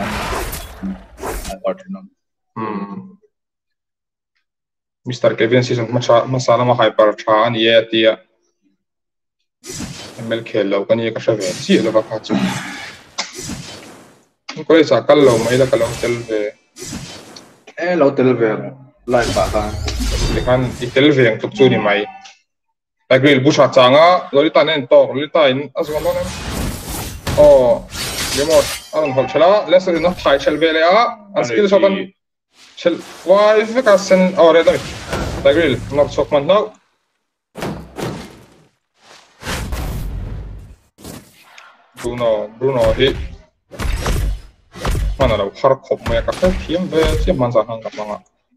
Mr. Kevin season masala ma hyper tha ani ye tia ML khel lo kani ka save chi lo ba kha chu ko sa kal lo mai la kal tel ve lo tel ve lai pa ta lekan i tel ve ang tuk chu ni mai Tigril busha changa Lolita nen to Lolita in azwan donem remote aron hol chela lesser enough thai chel vele an skill shot an chel why fika sen redami Tigril not chokman now Bruno hi mana la har khop me ka thiam ve thiam man sa hang ka manga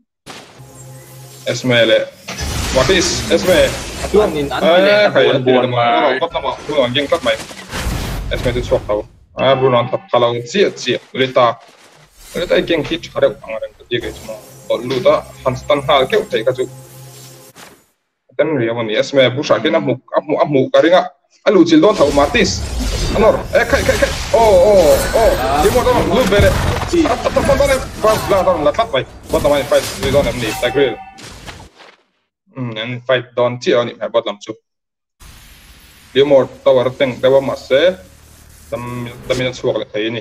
Esmele what is Esme tuan nin an le bon ma ko ta ma Bruno ging kat mai Esme tu chok tau Bruno thap khalau chi Lolita ging hit khare angarang ti ge chmo luta hanstan hal ke utai ka chu tan riamani Esme busha ke na mu karinga alu chil don thau Martis Anor, kai. Dimo don blue bere. Apa don pas don latlat bai. Bot namanya fight di don ni Tigril. And fight don ti oni bot lam chu. Dimo tower teng dewa masse. Tamina suak le thai ni.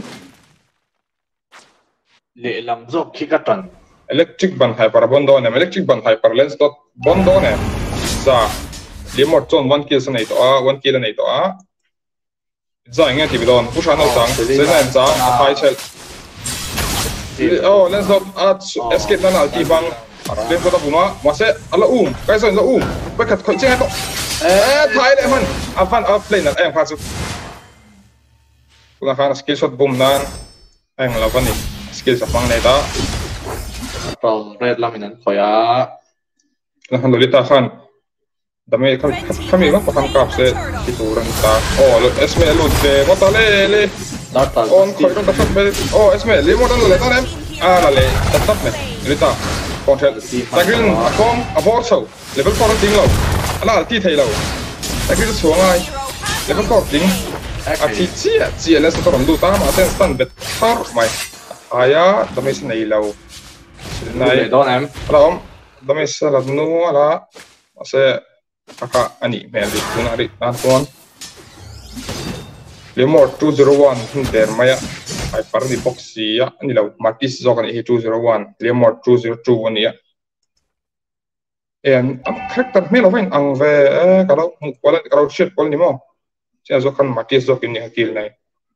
Le lam zo kikatan. Electric ban hyper bondon electric ban hyper lens dot bondon sa Dimo chon 1 kill sa nei to 1 kill nei to Zai nghe thì bị đòn, push nó trắng, sẽ làm giá, phải chạy. Lên dọc, escape nó là chỉ bằng lên qua tập bùn mà sẽ là cái gì là bây giờ khởi chết không? Thái đấy man, van plane là em phát xuất. Cũng là skill shot boom nan, em là van này, skill shot bằng này đó. From red làm mình khỏi Là hắn Lolita khan. Dami kami mah pakan kapse tituran ta. Esme lude mata le. On khoi don tatap be. Esme le mo don le tanem. Le tatap me. Lolita. Control. Tigril akom abort so. Level 4 ting lo. Ala ti thei lo. Tigril suang ai. Level 4 ting. Ti chi le sa toron du ta ma sen stand bet tar mai. Aya dami se nei lo. Nei don em. Ala dami se la nu ala. Se Aka ani meli tunari anton Lemort 201 der maya ai par di boxi ya ani law Martis zokan e 201 Lemort 202 ania en am character melo wen ang ve kalau kalau shit pol ni mo sia zokan Martis zokin ni hakil nai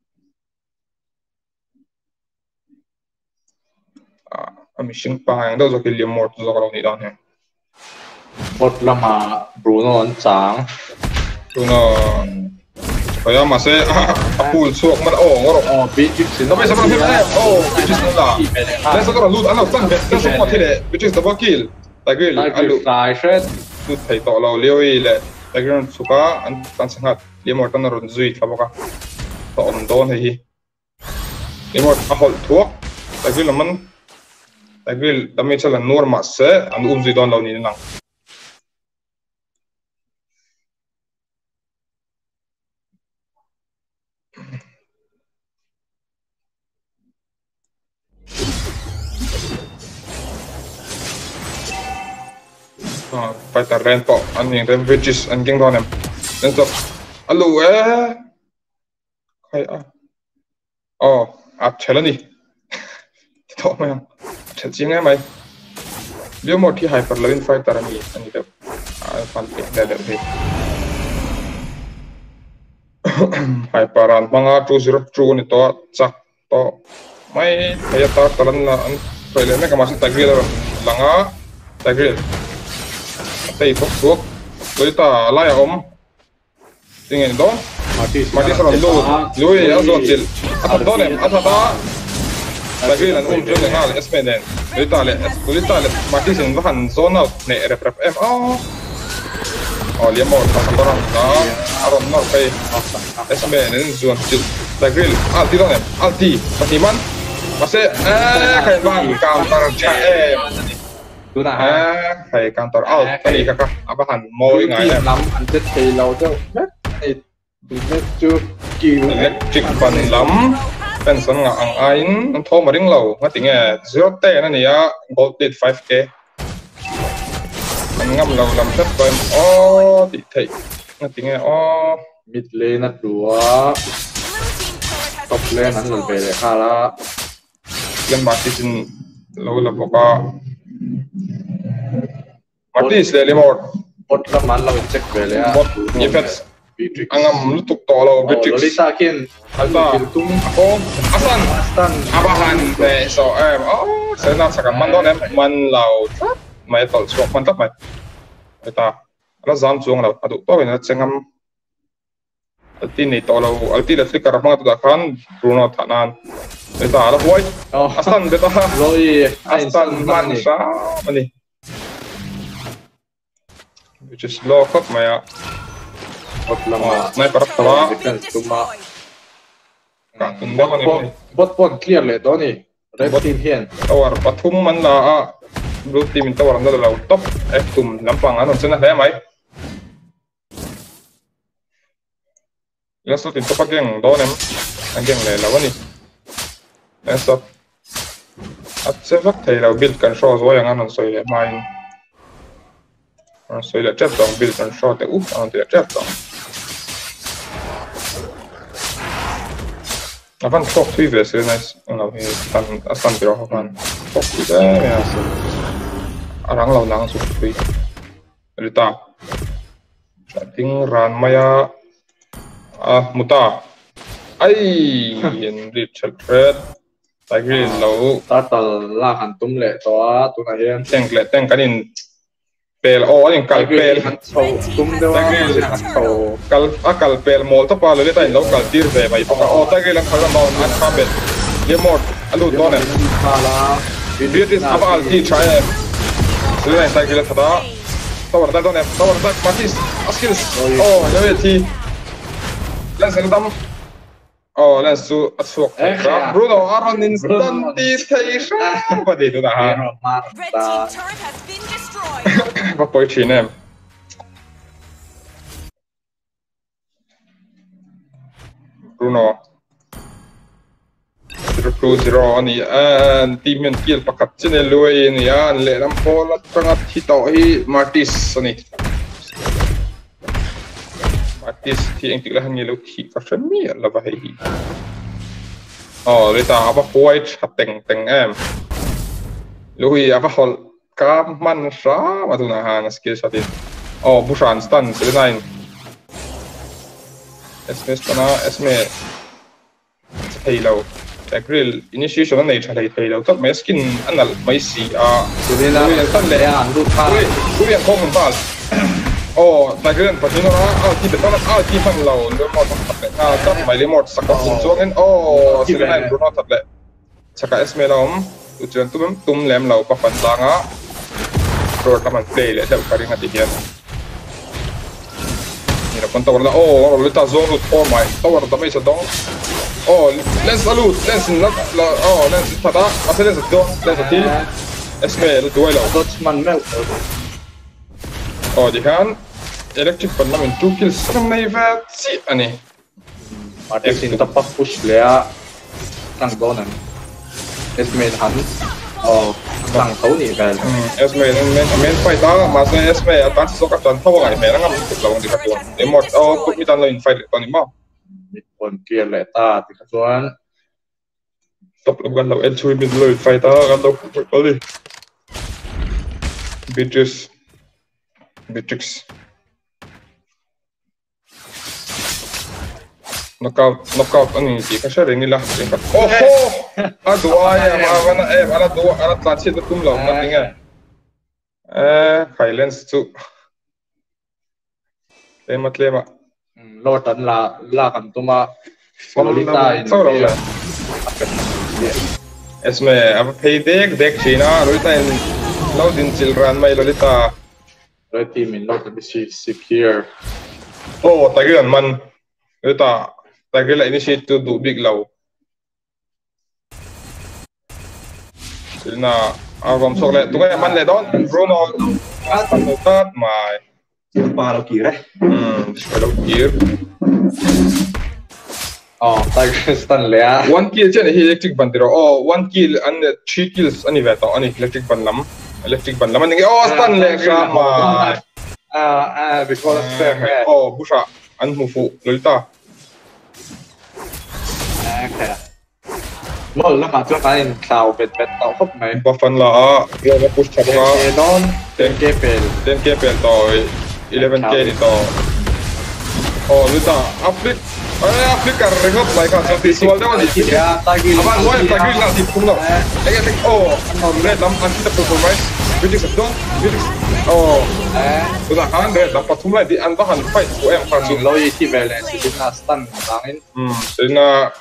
ami sing pa ang do zokin Lemort zokalo ni dan he Bot lama Bruno on chang Bruno kaya mase apul suak man ngoro beach sin tapi sama film beach sin la let's go loot ana tan bet kan suak thile beach is double kill Tigril alu fly shot loot thai to lo lewi le Tigril suka an tan sangat lemor tan ron zui thabaka to om don hi lemor a hol thuak Tigril man Tigril dami chala nur mase an zui don lo ni nang Fighter rento aning rem wedges an ging donem rento alu kai ap chelani to mai chel ching mai leo mo thi hyper lavin fighter ani de fan pe de hyper an manga 202 ni to chak to mai thaya ta talan na an toile me kamas Tigril langa Tigril Tây phúc thuốc Lolita lai om tingin do Martis ron lui azon til atat do nem atata Tigril an jul ngal Esme den Lolita le Martis in van zone out ne rep em liamo ta taran da aron nor pe Esme nen zon til Tigril alti do nem alti patiman mase kain bang counter cha phải counter out tadi kakak abahan mau ingat lắm anh chết thì lâu cho chưa kêu electric ban lắm pension nga ang ain ang tho maring low ngating zero te na niya gold did 5k ang ngam low lam set time ti thei ngating mid lane at dua top lane an lol be le khala len Martis low la boka Martis le lemor bot la man la check vềเลย bot effect angam lutuk to lo Beatrix Lolita kin alta oh asan abahan ne so sena sakan man don man lau mai tol swak man tap mai eta ala zam chuang lo adu to ina chengam alti nei to lo alti la flicker ma tu da khan Bruno thanan eta ala boy asan beta loi asan man sha mani which is low up maya bot lama mai parap tawa tuma ka tunda mani bot clear le to ni red team hian tawar pathum man la blue team in tawar ndala lo top tum lampang anon chena hle mai Let's in top again, don't again lawani. Let's up. At seven tail build controls way on so le mine. So le chap down build control the on the chap down. Avan top previous nice. No he stand biro avan. Top there. Arang law nang su free. Rita. Ting ran maya muta ai in Richard Fred tagi lo tatal la han tum le to tu na hian teng kanin pel in kal pel tum de wa kal pel mol to pa le ta in lo kal tir ve mai pa tagi lang khala mon an khabet ye mot alu to ne khala bit is abal ti try sele tagi la thada tawar da don tawar da matis skills le ti Let's get them. Let's do a swap. Bruno, Aaron instantation. What did you do? Red team turret has been destroyed. What boy chin him? Bruno. 0-2-0 ni team men kill pakat chine lui ni an le lam pola tangat hito hi Martis ni. Artisที่เองติดแล้วนี่เราขี่กับฉันนี่เราไปฮีเลยตาว่าพอยชัดแต่งลุยว่าเขากล้ามันช้ามาดูนะฮะนักสกิลชัดดิบุชานสตันสิบ9เอสเมสปนะเอสเมเฮโลแต่กริลอินิชิชันนั่นเองใช่เฮโลตัดไม่สกินอันนั้นไม่สีสุดท้ายตั้งแต่ดูท่าดูยังคงมันบ้าแต่เรื่องปัจจุบันที่เป็นต้นที่มันเราเรื่องมอดตัดเลยจับหมายเลขมอดสักกับส่วนนั้นสิ่งนั้นรู้น่าตัดเลยสักกับเอสเมลตัวเจนตุ้มแหลมเราปะฟันซางโปรทำมันเพลย์เลยจะการิงาติเฮียนนี่เราคนตัวเราเราตัดโซนลุดใหม่ตัวเราไม่สะดองเลนส์ลุดเลนส์นัดเลนส์พัดมาเส้นเลนส์ตัวเลนส์ที่เอสเมลตัวเรารถมันไม่ di kan electric parlament 2 kills from Naivat si ani Martin tapak push le tang donan Esme han tang tau ni kan Esme men fight ta ma se Esme atan so ka tan thaw ngai me ngam tu lawng di ka tu emot put mi tan lo in fight ton ni ma mi kon kier le ta ti ka chuan top lo gan lo el chui min lo fight ta gan lo ko li Beatrix knockout ani ti ka share ni la adua ya ma wana ala tlanchi da tum lo ma tinga silence chu lema lotan la kan tuma Lolita in esme ab pay dek china Lolita in loading children mai Lolita Red team in lot of secure. Tagilan man. Ito, tagilan initiate to do big low. Sila na, agam sok le. Tungay man le doon. Bruno, panutat, may. Palo gear Palo gear. Tiger stun le. 1 kill siya electric bandero. 1 kill and 3 kills ani veto. Ani electric ban lam. Electric ban laman ngi stun le sama because busha an mufu Lolita okay mol la ma chu kain cloud bet tau khop mai ba fan la ya push chapa non ten ke pel toy 11k đi to luta aplik cả rồi không lại cả cho tí số đó thì bạn nói tagi là thì không đâu cái cái red lắm anh tập performance video sắp đó luta anh red lắm bắt thùng lại thì anh có hẳn phải của em phải chịu lôi thì về lại thì là stun langin nên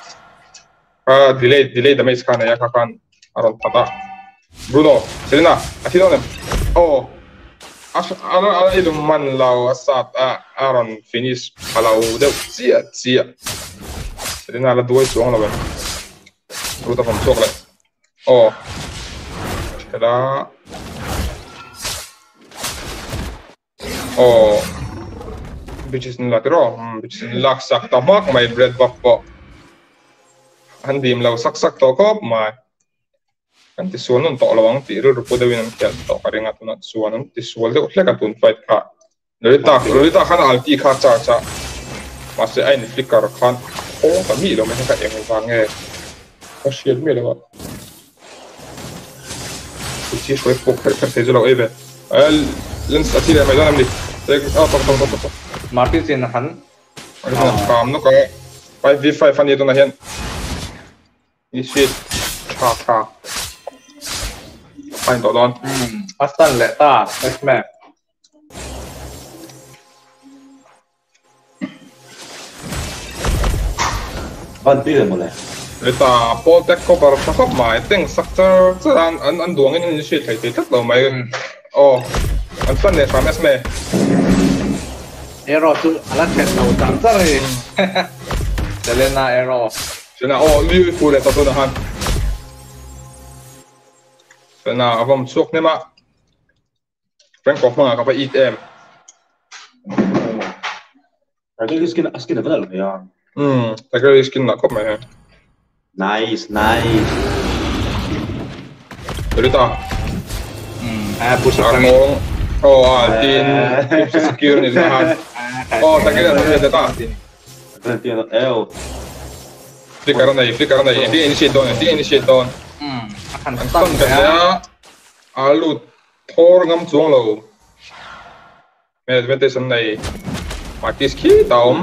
delay damage kan ya kan aron pata Bruno Selena akhirnya nih ala itu man lau asat aron finish kalau udah sia Selena ada dua suang lah kan Bruno from chocolate kita bitches nilai bitches nilai sak tamak main bread buff Handim lau sak tokop mai kan tisuan non tok lawang ti ru pu dawin an kial tok karenga tuna suan an tisual de utlek atun fight kha lolita khan alti kha cha mase ai ni flicker khan ka mi lo me ka em wange ka shiel me lo ti shoi pok per te lo ebe lens atile mai dan amli tek tok Martin sin han kam no ka 5v5 fan yeto na hian ni shit cha anh tổ đón Aston lệ ta X-Men Văn tí rồi một lệ lệ ta Paul Tech có bảo sắc khóc mãi tên sắc cho anh đuông anh shit thấy thì thất đầu mày anh phân này phàm X-Men Arrow tu ala chết đầu trắng rồi Selena Arrow Selena lưu phụ lệ tao han Selena avom suok ne ma Frank Kaufman ka pa eat em cái skin vẫn là vậy cái skin là có mày nice rồi ta push up ngong tin secure ni han ta cái là cái ta tiền eo flicker này đi initiate don Hẳn tăng cái alu thor ngâm xuống lầu mẹ bên tay sân này Martis khí tàu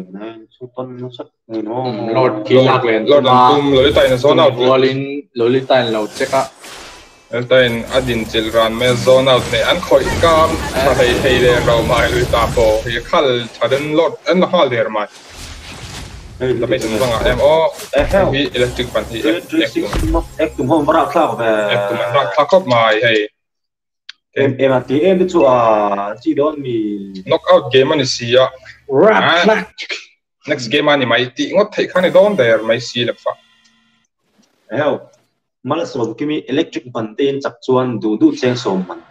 Lord khí lạc lên Lord làm tum lối tay nó zone out lối tay lầu check up lối tay adin chil ran mẹ zone out này ăn khỏi cam hay để rau mai lối ta po thì khal chaden Lord ăn hal để mai là mấy chúng ta em bị electric pan thì em tụm hôm vào khao về em tụm ăn khao cop mai hay em thì em biết chỗ chỉ đó mình knockout game anh xí à next game anh mày tí ngót thấy khăn này đón để mày xí là phải eo mà là số cái mi electric pan tên chập chuan đủ chén sôm man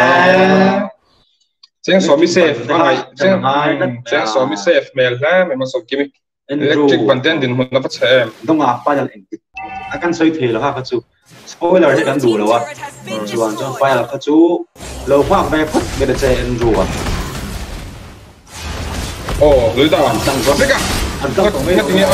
chén sôm mi safe anh chén sôm mi safe mail ha mình mà số cái mi electric pan tên din hun nó phát xem đông à phải là akan soi thế là ha các chú spoiler thì cần đủ rồi à chuan cho phải là các chú lâu khoác về phút về để chơi Andrew à lối tao ăn có thích à ăn có mấy cái tiếng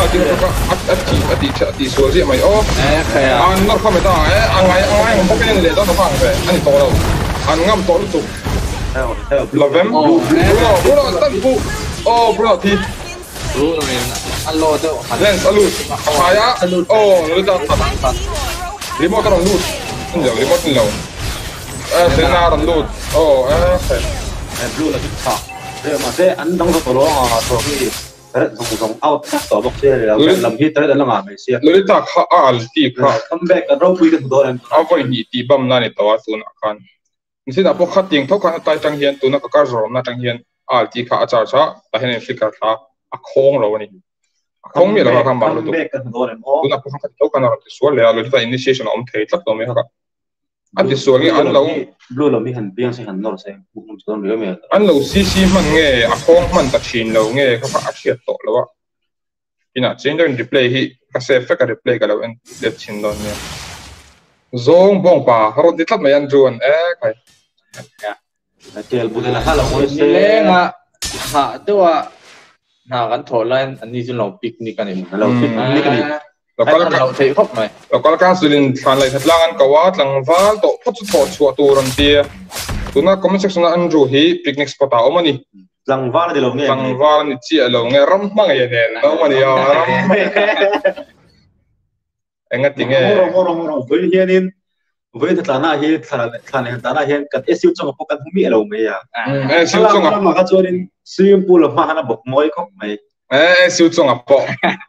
tí số gì mày ăn nó không phải tao ăn ngay không có cái này để tao phẳng về ăn to đâu ăn ngâm to lúc là vém bro tân phụ bro thì alo đâu lens alu phải á lối tao remote tao lút anh giờ remote lâu thế nào tao lút blue là cái thọ rồi mà thế anh đóng cái đó rồi cái dùng out tỏ bọc xe là làm hit tới là làm mấy xe lối ta khá tí khá comeback cái rau quy cái đó em avoid nhị tí bầm na này tao tuần akan mình đã bóc khát tiếng thóc khát tay trăng hiền tuần cái rồi na trăng hiền tí khá chả chả ta hiện flicker khá khong rồi này khong mi là khám bảo luôn tuần đã bóc khát thóc khát rồi số lẻ lối ta initiation ông thấy chắc đâu mấy hả anh số cái anh lâu blue là mi hành biếng sẽ hành nọ sẽ buộc một chỗ nữa mà anh lâu xí mình nghe khong mình ta chín lâu nghe các bạn ác to lâu á ina change the replay hi ka save ka replay ka lo en let chin don ne zong bong pa ro dit lat mai an juan kai tel bu de la hala mo se lenga ha to na kan tholan ani jun lo picnic ani lo picnic ani lo ka lo thei khop mai lo ka sulin than lai that lang an ka wa tlang wal to phot chu tho chu tu ron tia tu na comment section na Andrew hi picnic spot a omani Langwal di lo nge langwal ni chi alo nge ram mang ye ne omani ya ram engat tinge moro với hianin với thật là na hi thật là hian kat esiu chong po kan humi alo me ya esiu chong a ma ka chorin swimming pool ma hana bok moi ko mai esiu chong a po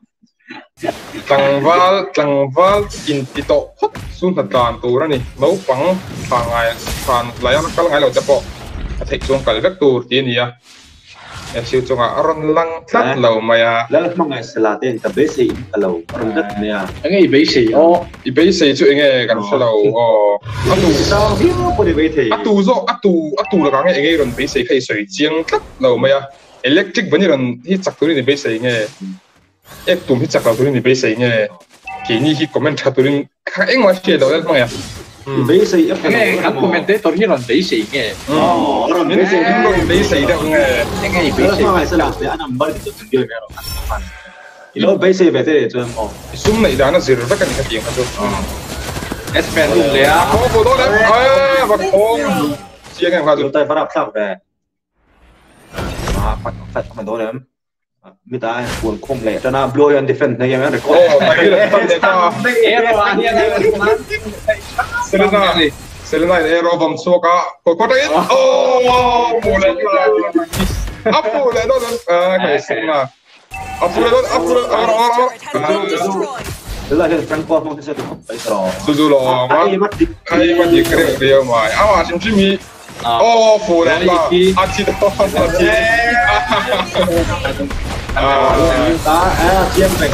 tlangwal in tito hot sun thật tan tu ra ni nấu pang phangai phan lai an kal ngai lo te po a thei chung kal vek tur ti ni ya siêu chung à ron lăng tắt lầu mày lỡ mong ngày sẽ là tên tập bế sĩ lầu ron đất nè anh ấy bế sĩ bế sĩ chứ anh ấy gần lầu tu sao hiếm có đi bế thì tu là cái anh ấy ron bế sĩ hay sưởi chiang tắt lầu mày electric vẫn như ron hít chặt túi đi bế sĩ nghe ép tụm hít chặt lầu túi đi bế sĩ nghe thì như hít comment chặt túi khác anh nói chuyện đâu đấy mày bế sĩ nghe anh commentator hier ron bế sĩ nghe ron bế sĩ đâu nghe anh ấy bế sĩ ngày sẽ là để anh nằm bơi thì được chơi rồi nó bế sĩ về thế cho em sum này đã nó zero tất cả những cái chuyện khác rồi Espen luôn đấy á có bộ đó đấy và không chia ngay vào rồi tay phát đạp sao về phát phần đó đấy người ta buồn không lẽ cho nó blow and defend này em được không? Cái này phân để ta Selena Aero vòng số cả có đấy bộ lên là bộ lên đó cái Selena bộ là hiện Franco không thể sẽ được đấy rồi dù lo mà ai mà đi cái điều mà à chính chứ mi bộ lên là chỉ đó chiêm này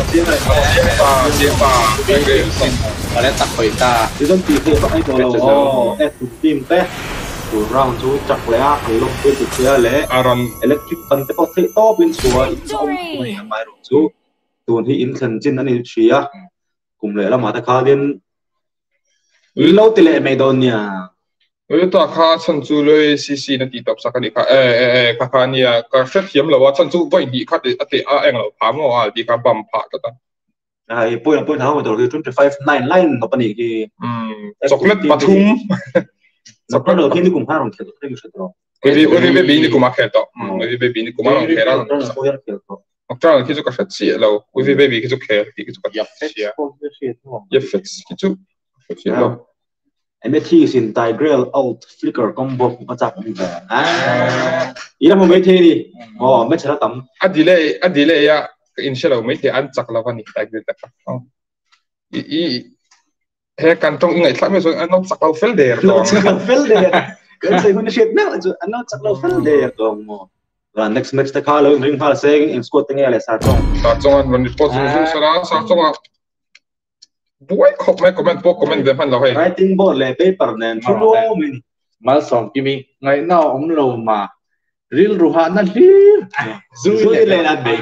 và lên tập hồi ta thì dân tỷ lệ các anh đồ lâu tụt tim té tụt round chú chặt lẽ phải lông tụt kia lẽ electric phần té có thể to bên xua trong này mai rồi chú tụt thì in thần trên anh chia cùng lẽ là mà ta khá đến lâu tỷ lệ mày đồn nha ta khá chân chú lôi cc nó đi tập sắc đi khá khá nia cái phép hiểm là chân chú vậy đi khá để anh là phàm mà đi khá bầm phá đó point tháo mà rồi chúng ta 59 line nó bên này chocolate Batum chocolate đầu tiên thì cũng hai đồng tiền đấy cái đó Uri baby ni kuma kheto Uri baby ni kuma long khera Octra ki chu ka fet si lo Uri baby ki chu khe ki chu ka yap sia yap fet ki chu fet lo MT sin Tigreal out flicker combo ma chak ni ba ira mo mai the ni mai chara tam adile ya inshallah mai the an chak lawani Tigreal ta i he kan tong ingai thla me so an chak law fel der cái gì mình shit nào chứ anh nói chắc lâu phân đề rồi và next match ta khá lớn riêng pha sẽ in squad tiếng nghe là sao trong anh vẫn có sự sao trong à buổi comment dem han là hay writing board là paper nên chú đô mình mà xong cái mình ngày nào ông lâu mà real ruhan nó real rồi là bình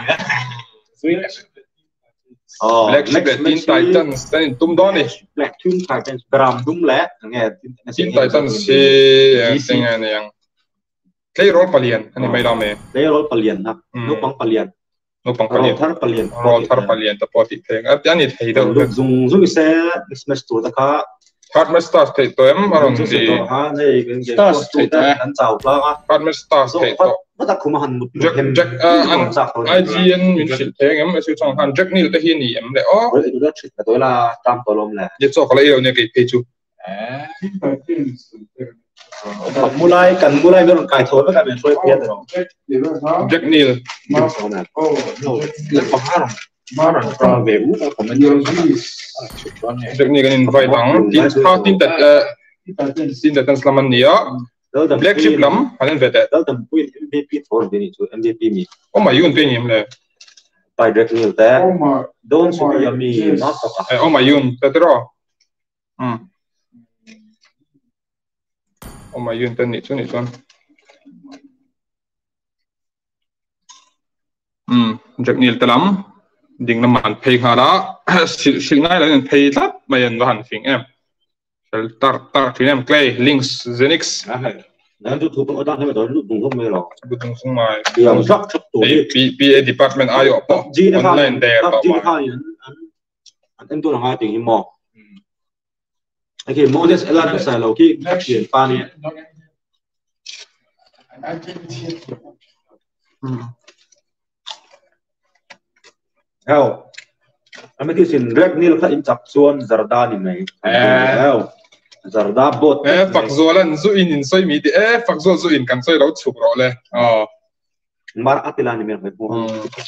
Black Teen Titans tên tum đó này Black Teen Titans gram đúng lẽ nghe Teen Titans thì tiếng này yang cái role palian anh mấy làm này cái role palian ha nút băng palian role thar palian tập party thing anh ấy thấy đâu dùng xe smash tour ta cả Hardman Stars thấy tôi em mà rồi thì Stars thấy tôi anh chào là Hardman Stars thấy tôi nó ta không hẳn một Jack anh IGN mình sẽ thấy em sẽ chọn hàng Jack Neil tới hiện nay em lại tôi là tam tổ lom là giờ cho cái này này cái page mulai mới còn cài thôi với cả mình chơi kia rồi Jack Neil lên bằng hai rồi mà về út của mình Jack Neil cái invite thằng tin đặt làm anh nhỉ Black Chip lắm anh về đấy đó tầm quy MVP thôi thì MVP mi mà yun tên em là by Jack Neil thế don't show me not mà yun thế đó mà yun tên này xuống Jack Neil thế lắm đình làm ăn pay hà đó xịn ngay là pay lắm mà anh vào hành phim em tar thì em Clay Links Zenix nên tôi thu bằng ở đó đúng không mấy lọ đúng không mà làm rất rất tốt PA department ayo online there anh em tôi là hai tiếng mò cái Moses Elan sai lâu khi phát triển pha này Heo, anh mới tin Red Neil khai in chập xuân Zarda ni này. Heo, Zarda bot. Phật rồi là du in soi mi đi. Phật rồi du in cần soi lâu chụp rồi lên. Mar Attila ni mình phải buông.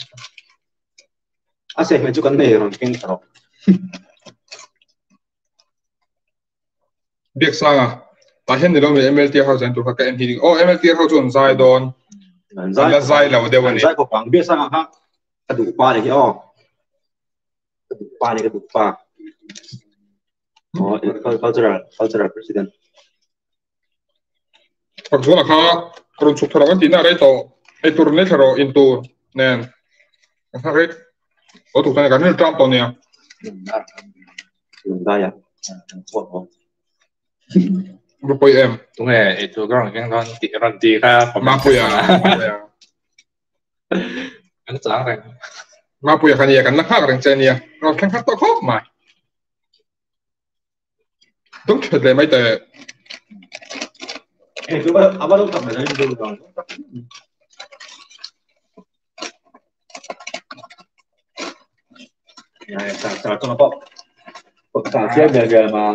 Ase mình chụp cái này rồi kinh sao? Biết sao à? Ta hiện giờ mình MLT học sinh tụi các em thì MLT học chuẩn sai đòn. Là sai là vấn đề sai của khoảng biết sao hả? Cái đủ ba này kia cái đủ ba. Cultural president. Phật rồi là khá. Còn chụp thằng anh tí nào đấy tổ tour này thằng into nên. Thằng ấy có tụi này cái này Trump tổ này. Đây à. Rồi em. Tụi này tụi con cái con tì ra. Mà bây giờ. Anh sáng rồi. Mà bây giờ cái này cái nó khác cái trên này. Nó khác tao khóc mà. Đúng thật là mấy tờ. Cứ bắt đầu tập này lên rồi. Này, sao cho nó có. Cả chiếc về mà.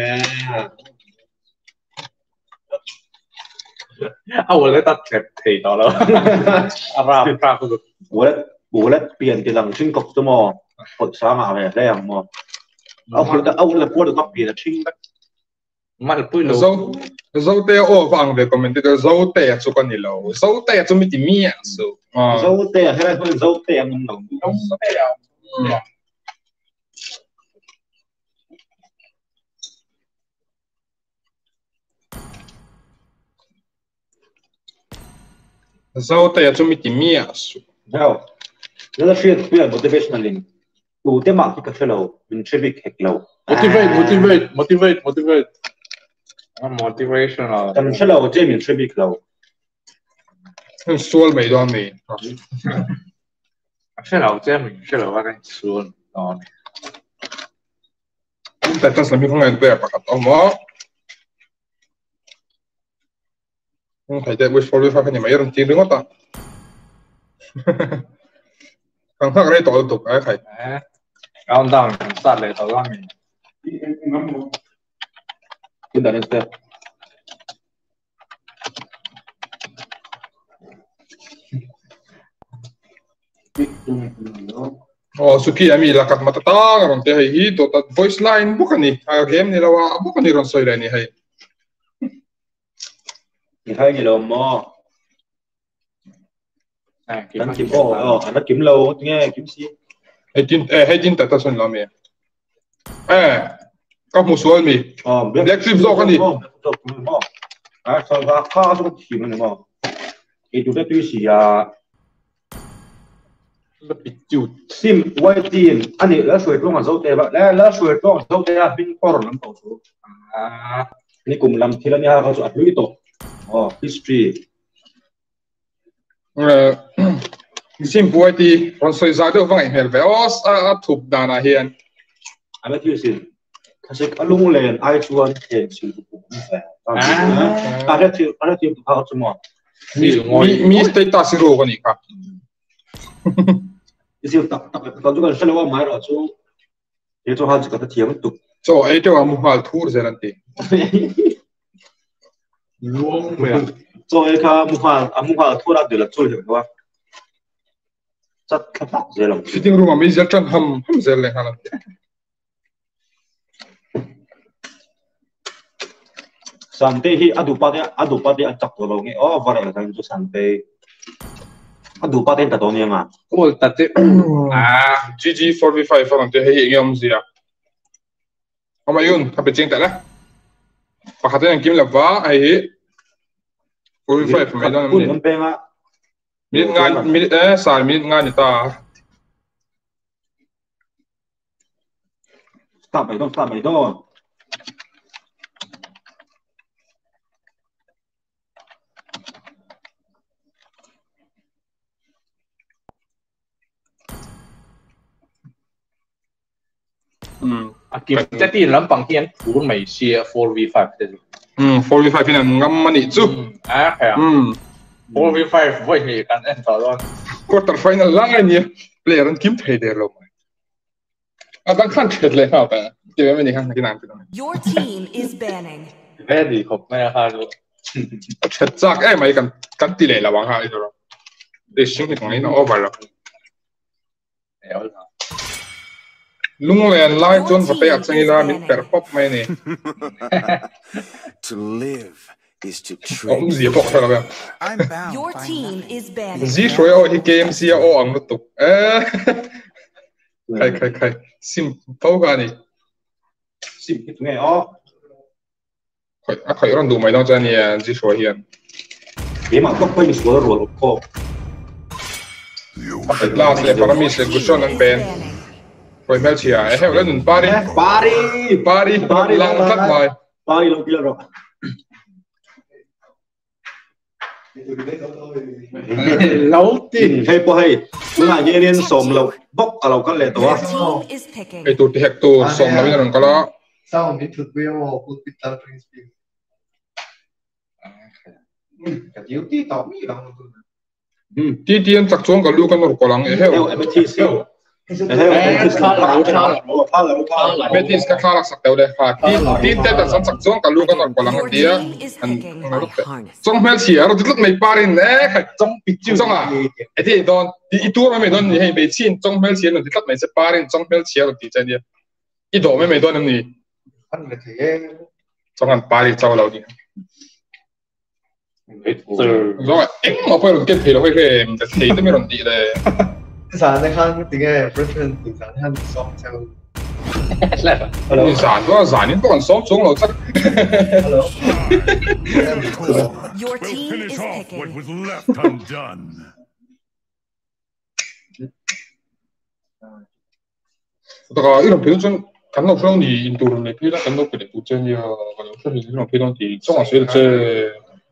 我咧得期待咯，阿我咧變嘅能穿局啫嘛，學耍牙嘅靚嘛，我咧波到嗰邊啊穿得， 唔係杯路。 Dâu tè ô vàng về comment cái dâu tè cho con đi lâu, dâu tè cho mình tìm miệng số. Dâu tè hay là thôi dâu tè mình nồng. Dâu tè. Dâu tè cho mình tìm miệng số. Đâu? Nó là chuyện motivational link. Ủ tế mạng cái cái lâu, mình chơi việc hẹt lâu. Motivate. Motivational. Mình chơi lâu, chơi mình chơi việc lâu. Xuân mấy đoạn này. Chơi lâu chơi mình chơi lâu cái xuân đó. Tại sao mình không làm được bạc ông mà? Thầy tại buổi phỏng vấn này mấy lần tiếng đứng ta. Càng thắc đấy tổ tục ấy thầy. Cao đẳng sát lại tổ làm mình. Chúng ta nên xem. Suki ami lakat matatang ron te hi to ta voice line bukani game ni lawa bukani ron soile ni hai. Thì hai người làm mò. Anh kiếm bộ, anh kiếm lâu, nghe kiếm gì? Hay tin tại ta xuân làm gì? Các một số mi. Black Trip do cái gì? Sao ra khá số kiếm này mà? Cái chỗ đấy tuy gì à? Sim white team, anh ấy là suy luận dấu tệ vậy, là suy luận dấu tệ là bin cor lắm tổ số. Này cùng làm thì là nhàเขาchọn lũy tổ. History. Sim white team, còn suy ra được vang hình về, thụp đàn à hiền. Anh biết gì xin? Kasi alung lên ai chuan hiện sự của mình phải. Anh đã tìm được cho mọi. Mi status zero cái này cả. Ý tập chúng ta sẽ nói mai rồi chú, để cho hai cái tiếng tục. Cho ấy cho anh mua hàng tour rồi anh tí. Luôn vậy. Cho ấy cái mua hàng tour là được là chơi được không? Chắc các bạn dễ lắm. Sitting room mình rất chân hầm dễ lên hàng. Sunday hi adupate anh chắc rồi nghe. Vậy là cái chú Sunday. Adupate ta đâu nhỉ mà? Ta thế. GG45 phần thế hay nghe gì à? Ông ấy yun, thằng bên tại đó. Và khát anh kiếm là vá hay 45 mấy đó mình. Minute sai minute ngan ta. Stop mày đó. Kiếm cái tiền lắm bằng tiền của Malaysia 4v5 thế. 4v5 này ngắm mà nị chú. Phải. 4v5 voi hi kan en to don quarter final lang ni player an kim thei der lo akan khan thet le ha pa ti me ni khan ki nam ti Your team is banning. ready khop mai ha lo chat chak ai mai kan ti le la wang ha i do de sing ni ngai no over lo lung len lai chon va pe achang ila mi per pop mai ni To live is to trick. zi pok tha la I'm bound. Your by team nothing. is banning. zi shoi o hi game si o ang lu tu kai sim pau ga ni sim hit nghe ó khoi ron du mai dong cha ni zi shoi hian cái mà tóc quay xuống rồi cô last le paramis le gushon an ben khoi mel chia e he len pari lang tak mai Paris lâu kia rồi lâu tin hay po hay chúng ta nghe nên sòm lâu bốc ở lâu các lệ Your tổ team is picking. e tu ti hek tu som na min ka la Sao biết thực viên mà cũng biết tao trên speed. Cái yếu tí tao nghĩ là ti ti an chak chong ka lu kan nor ko lang e he theo em thi siêu betis ka khalak sak teu de ha ti te da san chak chong ka lu kan nor ko lang Your dia team is an picking. na lu chong mel chia ro tluk nei parin ne kha chong pi chiu chong a e ti don ti i tu ma me don ni hei be chin chong mel chia no ti tluk nei se parin chong mel chia ro ti cha dia i do me don ni ăn là thế. chong an pari chau lo ni rồi em mà phải làm cái gì là phải cái thì tôi mới làm gì đấy Sáng nay han tiếng nghe president từ sáng han xong theo. 你散多散，你不管爽中了，这 Hello. Your We'll team finish is off what picking. was left undone. 다가 이런 표현 간혹 그런 이 인도를 표현 간혹 그래 부전이야 간혹 그런 이런 표현이 좀 아쉬울 때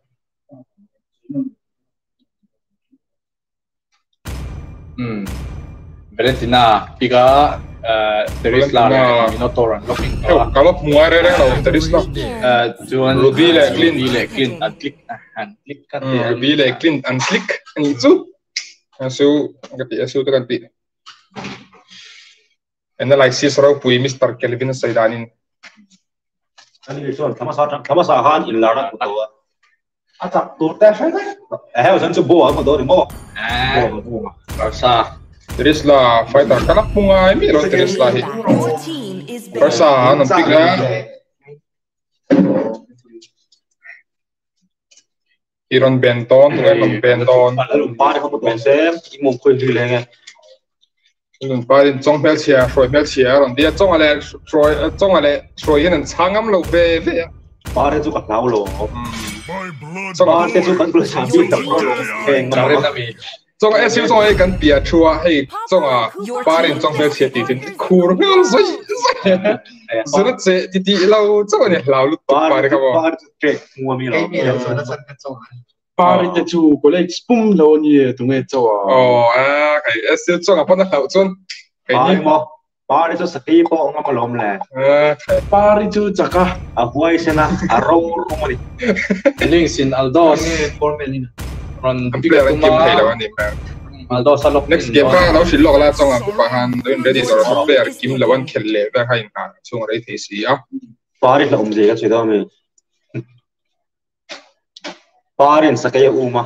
Valentina piga Terisla Minotaur looking kalau muara lah terus lah Juan Ruby le clean and click kan Ruby le clean and click itu asu tu ganti analysis raw pui Mr. Kelvin Saidanin anh đi xuống thăm sao han in là của tôi à chắc tôi đã phải đấy hay là chúng bố ở đó thì mua Barca Terisla fighter kanak pungai mi ro Terisla hi Your team is banning. Barca nam tiga Iron Benton nam Benton lùm ba thì không có xem một quyền gì lên nghe lùm ba din chong mel chia froi mel chia ron dia chong ale froi hin changam lo ve ve ba thì chú cắt lão rồi My blood Chong ba thì chú cắt bự sáng biết tập kèn Chang nó Nami chong e siu chong e kan pia chua hei chong a ba din chong mel chia ti tin khur ngam soi zunat se ti ti lo chong ne lau lu tu ba de ka bo ba thì trệ mua mi rồi Paris te chu ko le spum lo ni tu nge cho oh a kai e siu chong a pon na lau chun kai ba ni thì mo ba thì chú ski po ngắm mà lom lẹ Paris chu chaka à quay xem na à rong không mà đi Ling Sin Aldos Formelina. Ron am piga pia lan kim thei lo tuma ani ma Aldos salok next game ka lo shi lok la chong a pa han ready to player kim lawan khel le da hai na chung rei thi si a ba thì là gì cái chuyện đó mình ba thì sẽ cái uma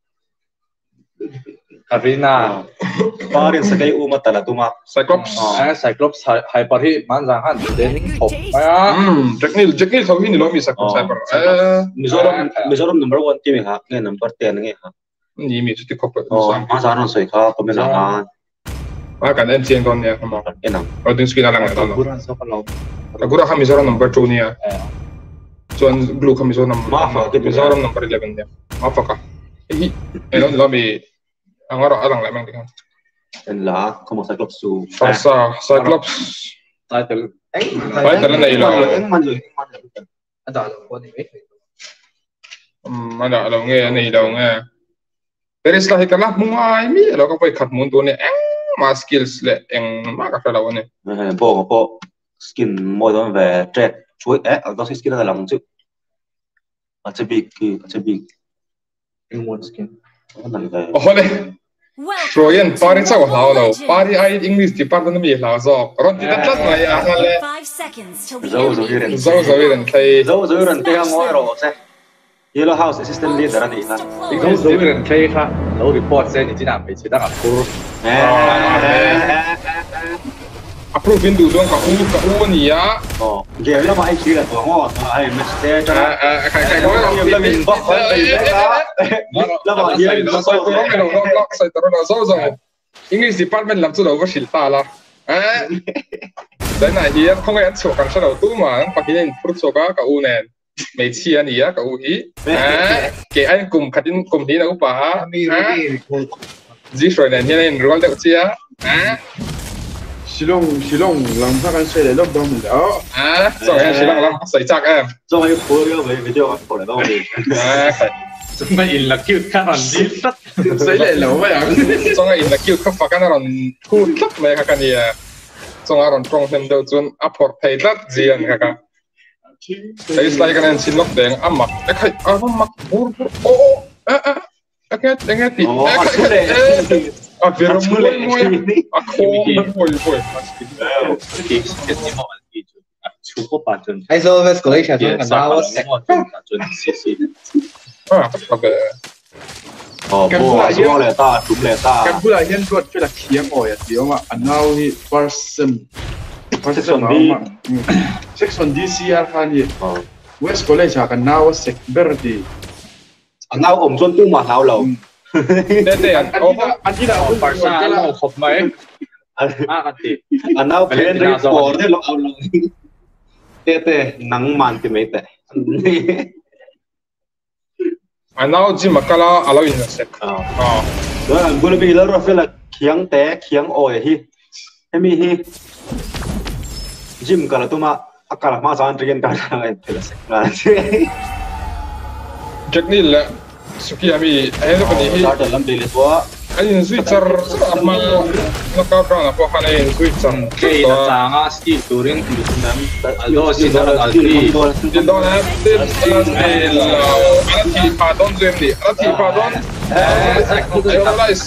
Karina ba thì sẽ cái uma tala tuma Cyclops Cyclops Hyper hi man jang han dening hop ya Jacknil thau hi ni lo mi sak sai par Mizoram number 1 team ha nghe number 10 nghe ha ni mi chu ti khop mà sao nó soi kha có mấy là ha ma kan en chiang don ne ma cái nào odin skin alang na don Kuran so kalau agura ha Mizoram number 2 ni a chuan blue kha Mizoram Mafa, Mizoram number 11 ne ma fa ka hi en lo mi angaro alang la mang ding en là không một sai club su Farsa Cyclops title phải tala nei lo anh man rồi Ada là con này. mana lo nge nei lo nge Terisla hi kala mungai mi lo ka pai khat mun tu ne ma skills le eng ma ka la ne bộ skin mỗi đó về trade chuối ở đó skin là lòng chứ ở chế bị Immune skin. Oh này. Rồi yên, Paris sao hào đâu? Paris ai English department mi hào zo. Ron thì đất lắm này à le. Dâu rồi lần cái ngôi rồi thế. Yellow House assistant leader đi ha. Dâu rồi lần thấy ha. Lâu report sẽ chỉ làm phải chỉ đang approve. Approve window doang ka u ni ya. Game là mai chỉ làตัวงอไอ้ mistake จ้ะใครก็เราเป็นบล็อกไปแล้วมาเยอะเราใส่ตัวเราใส่ตัวเราโซ่English department làm choเราก็ชิลตาละแต่ไหนเฮียเขาไม่อันโชว์กันใช่เราตู้มาปักยังพูดโชว์กับอูเนี่ยไม่เชียนี่กับอูฮีเกี่ยไอ้กลุ่มขัดกลุ่มนี้นะอุปะจีสวยเนี่ยเนี่ยรู้ว่าเด็กเชีย Silong làm phát anh xây lại lớp đông mình đó rồi em Silong lắm xây chắc em rồi em phối cái video của lại đâu đi chúng ta in là kêu các bạn đi tất xây lại lẩu vậy à rồi in là kêu các phát cái nào thu lắm này các anh à rồi anh trong thêm đầu chuẩn upload pay rất riêng các anh xây lại cái này xin lỗi đèn mặc cái mặc cái tí viram muy I saw this collection and now was cái bữa là hiện vật phải là khiếm ỏi thì ông ạ anh nào thì person nào mà section DCR han gì West College cái nào security anh nào ổng xuân tu mà tháo lầu đây anh chỉ là ông Barca là học mấy anh nào plan report đấy lọc ông tê nắng màn thì mấy tệ anh nào chỉ mà cái là alo insect rồi anh bữa bây giờ rồi phải là khiang té khiang oi hi em hi gym cái là tôi mà cái là mà sao anh riêng cái là em phải là chắc ni là Sukiyami, ayun pa nihi. Ayun switcher, ama nakapra na po kanay switcher. Okay, nasanga Steve Turing Aldo sinara alti. Dindo na din alati padon zemdi. Alati padon. Realize.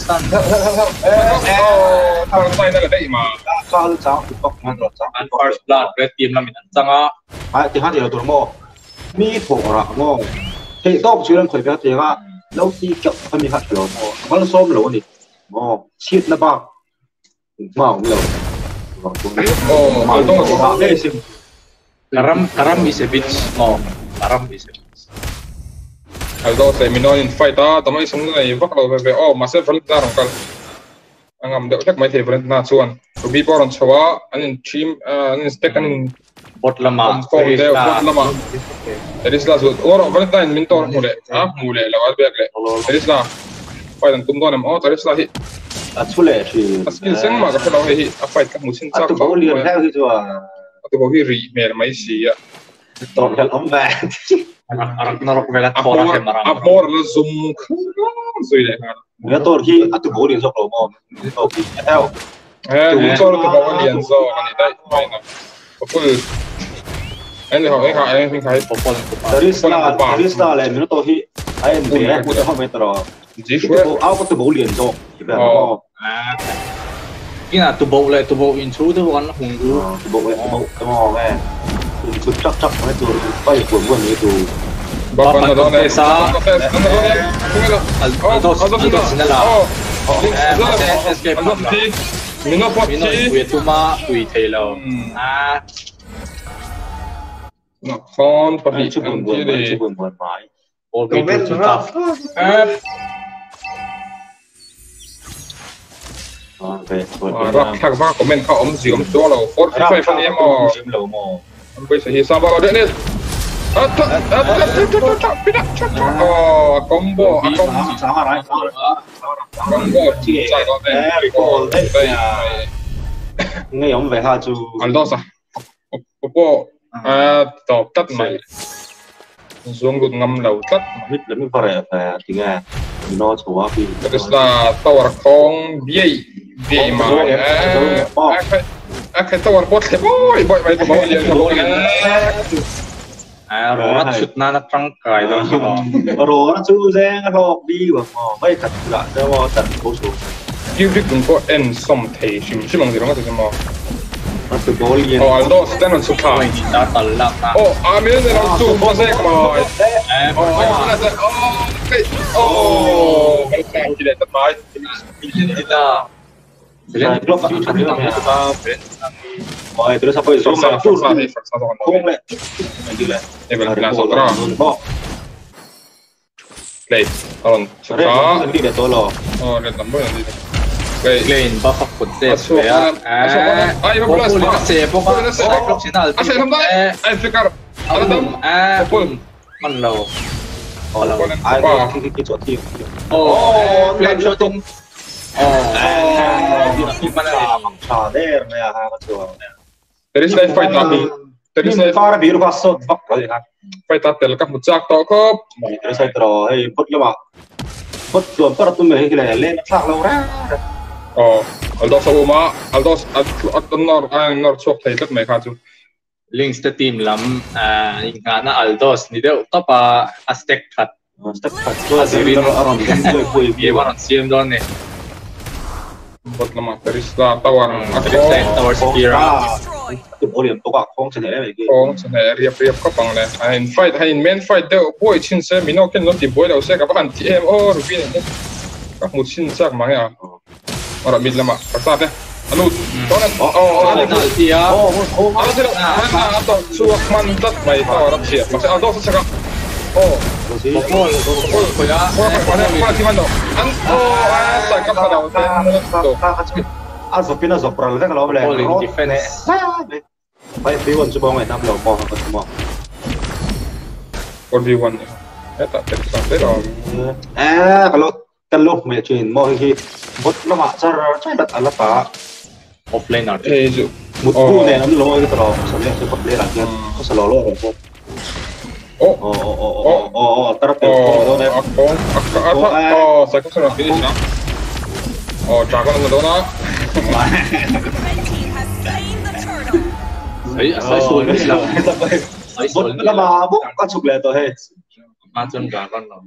Tarantay na gada ima. And first blood red team namin sanga. Ay, tihan dilo turmo. Mi thora mo. Thì top chuyện khởi phát thì là lâu khi chậm phải mi phát rồi mà nó xôm lỗ này shit nó bao mà không lỗ mà tôi mà bảo đây xem karam is a bitch karam is a bitch Aldo say minor in fight tao mới sống này vắt đầu về mà sẽ phải ra đồng anh em đợi chắc mấy thầy phải na chuan rồi bị bỏ rồi chawa anh team anh stack anh bot lama Terisla zut oro Valentine mintor mule la wal begle Terisla fight an tumdo nam Terisla hi atule thì skill sen ma ka felo hi a fight ka musin cha ka ko lian ha hi to to bo hi ri mer mai si ya to hel om ba narok vela pora he marang apor la zoom soi le ya to hi atu bo lian so mo to ki theo mintor to bo lian so ani dai mai na full anh hỏi anh khai Terisla là mình tôi hi ai mình để tôi không biết rồi chỉ số áo có tôi bổ liền rồi cái nào tôi bổ in số tôi vẫn hùng cứ bổ cái mò nghe tôi chắc mấy tôi bay cuốn cuốn như tôi bao phần đó này sao Aldo xin là mình nó phát chi mình tu ma tùy thầy lâu nó con phát đi chụp buồn mãi comment nó rắc thằng ba commentเขาông gì ông cho lâu 45 phần em ông bây giờ hi sao bao đấy nè combo chạy đó đây nghe ông về ha chú Aldo sa Oppo top tắt mày xuống gục ngâm đầu tắt hít lắm phải tiếng nghe nó chúa khi đó là tower con bia mà cái tower bot thế bôi bôi mày tụi bao nhiêu rồi nó chụt na nó trăng cài đó chứ mà rồi nó chú rẽ nó lọc đi mà mấy thật là cho mà thật cố số yêu thích cũng có em xong thể chỉ bằng gì đó cái mà nó từ bố liền đó sẽ là số thải đã tận lắm mình là nó chụp nó sẽ mà cái gì đấy tất bài Nah, klub tak macam ni lah. Oh, terus apa itu? Không lệ. Gila. Benar sotra. Play. Tolong. Suka. Ini dia tolong. Oh, lihat tambah nanti. Play. Play. Bapak konsep. Ayo plus. Pokoknya klub final. Asal sampai. Ayo fikar. Ada dam. Pun. Manlau. Oh, ayo kita tim. Oh, play shooting. Shader med här vad tror jag. Det är snäpp fight att det är snäpp fara biru passot vakka det här. Fight att det kan mutsak to kop. Det är så dra hej bot lama. Bot tuan para tu meh kila len sak lo ra. Aldo sama Aldo at nor chok thai tak mai kha chu. Links the team lam ingana Aldos ni deu topa Aztec khat. Aztec khat so serin aram koi ye waran sim don ne. Bot lama Teresa tawar tawar Skira tu boleh toka khong chene le ki khong chene riap ka pang le in fight in main fight de boy chin se mino ken no ti boy lo se ka ban ti em rubi ne ka mu chin sak ma ya ora mid lama ka sa ne anu tonan penalti ya ala sila ana ato suak man tat mai tawar sia ma se aldo sa ka Pokol ya. Sa ka pa daw. Also pina sopra le kalau boleh. Polling defense. Baik B1 coba main 6 loh apa semua. 1v1 ya. Eta terus kalau macam mau ini bot lama cara cepat ala pak offline art. Ju. Mutu deh nanti lo itu terus sampai cepat dia lagi. Kau selalu lo. Terus saya kan sudah finish ya. Dragon ada na. Saya sulit lah. Bot lama buk kan sulit tu hey. Macam dragon lah.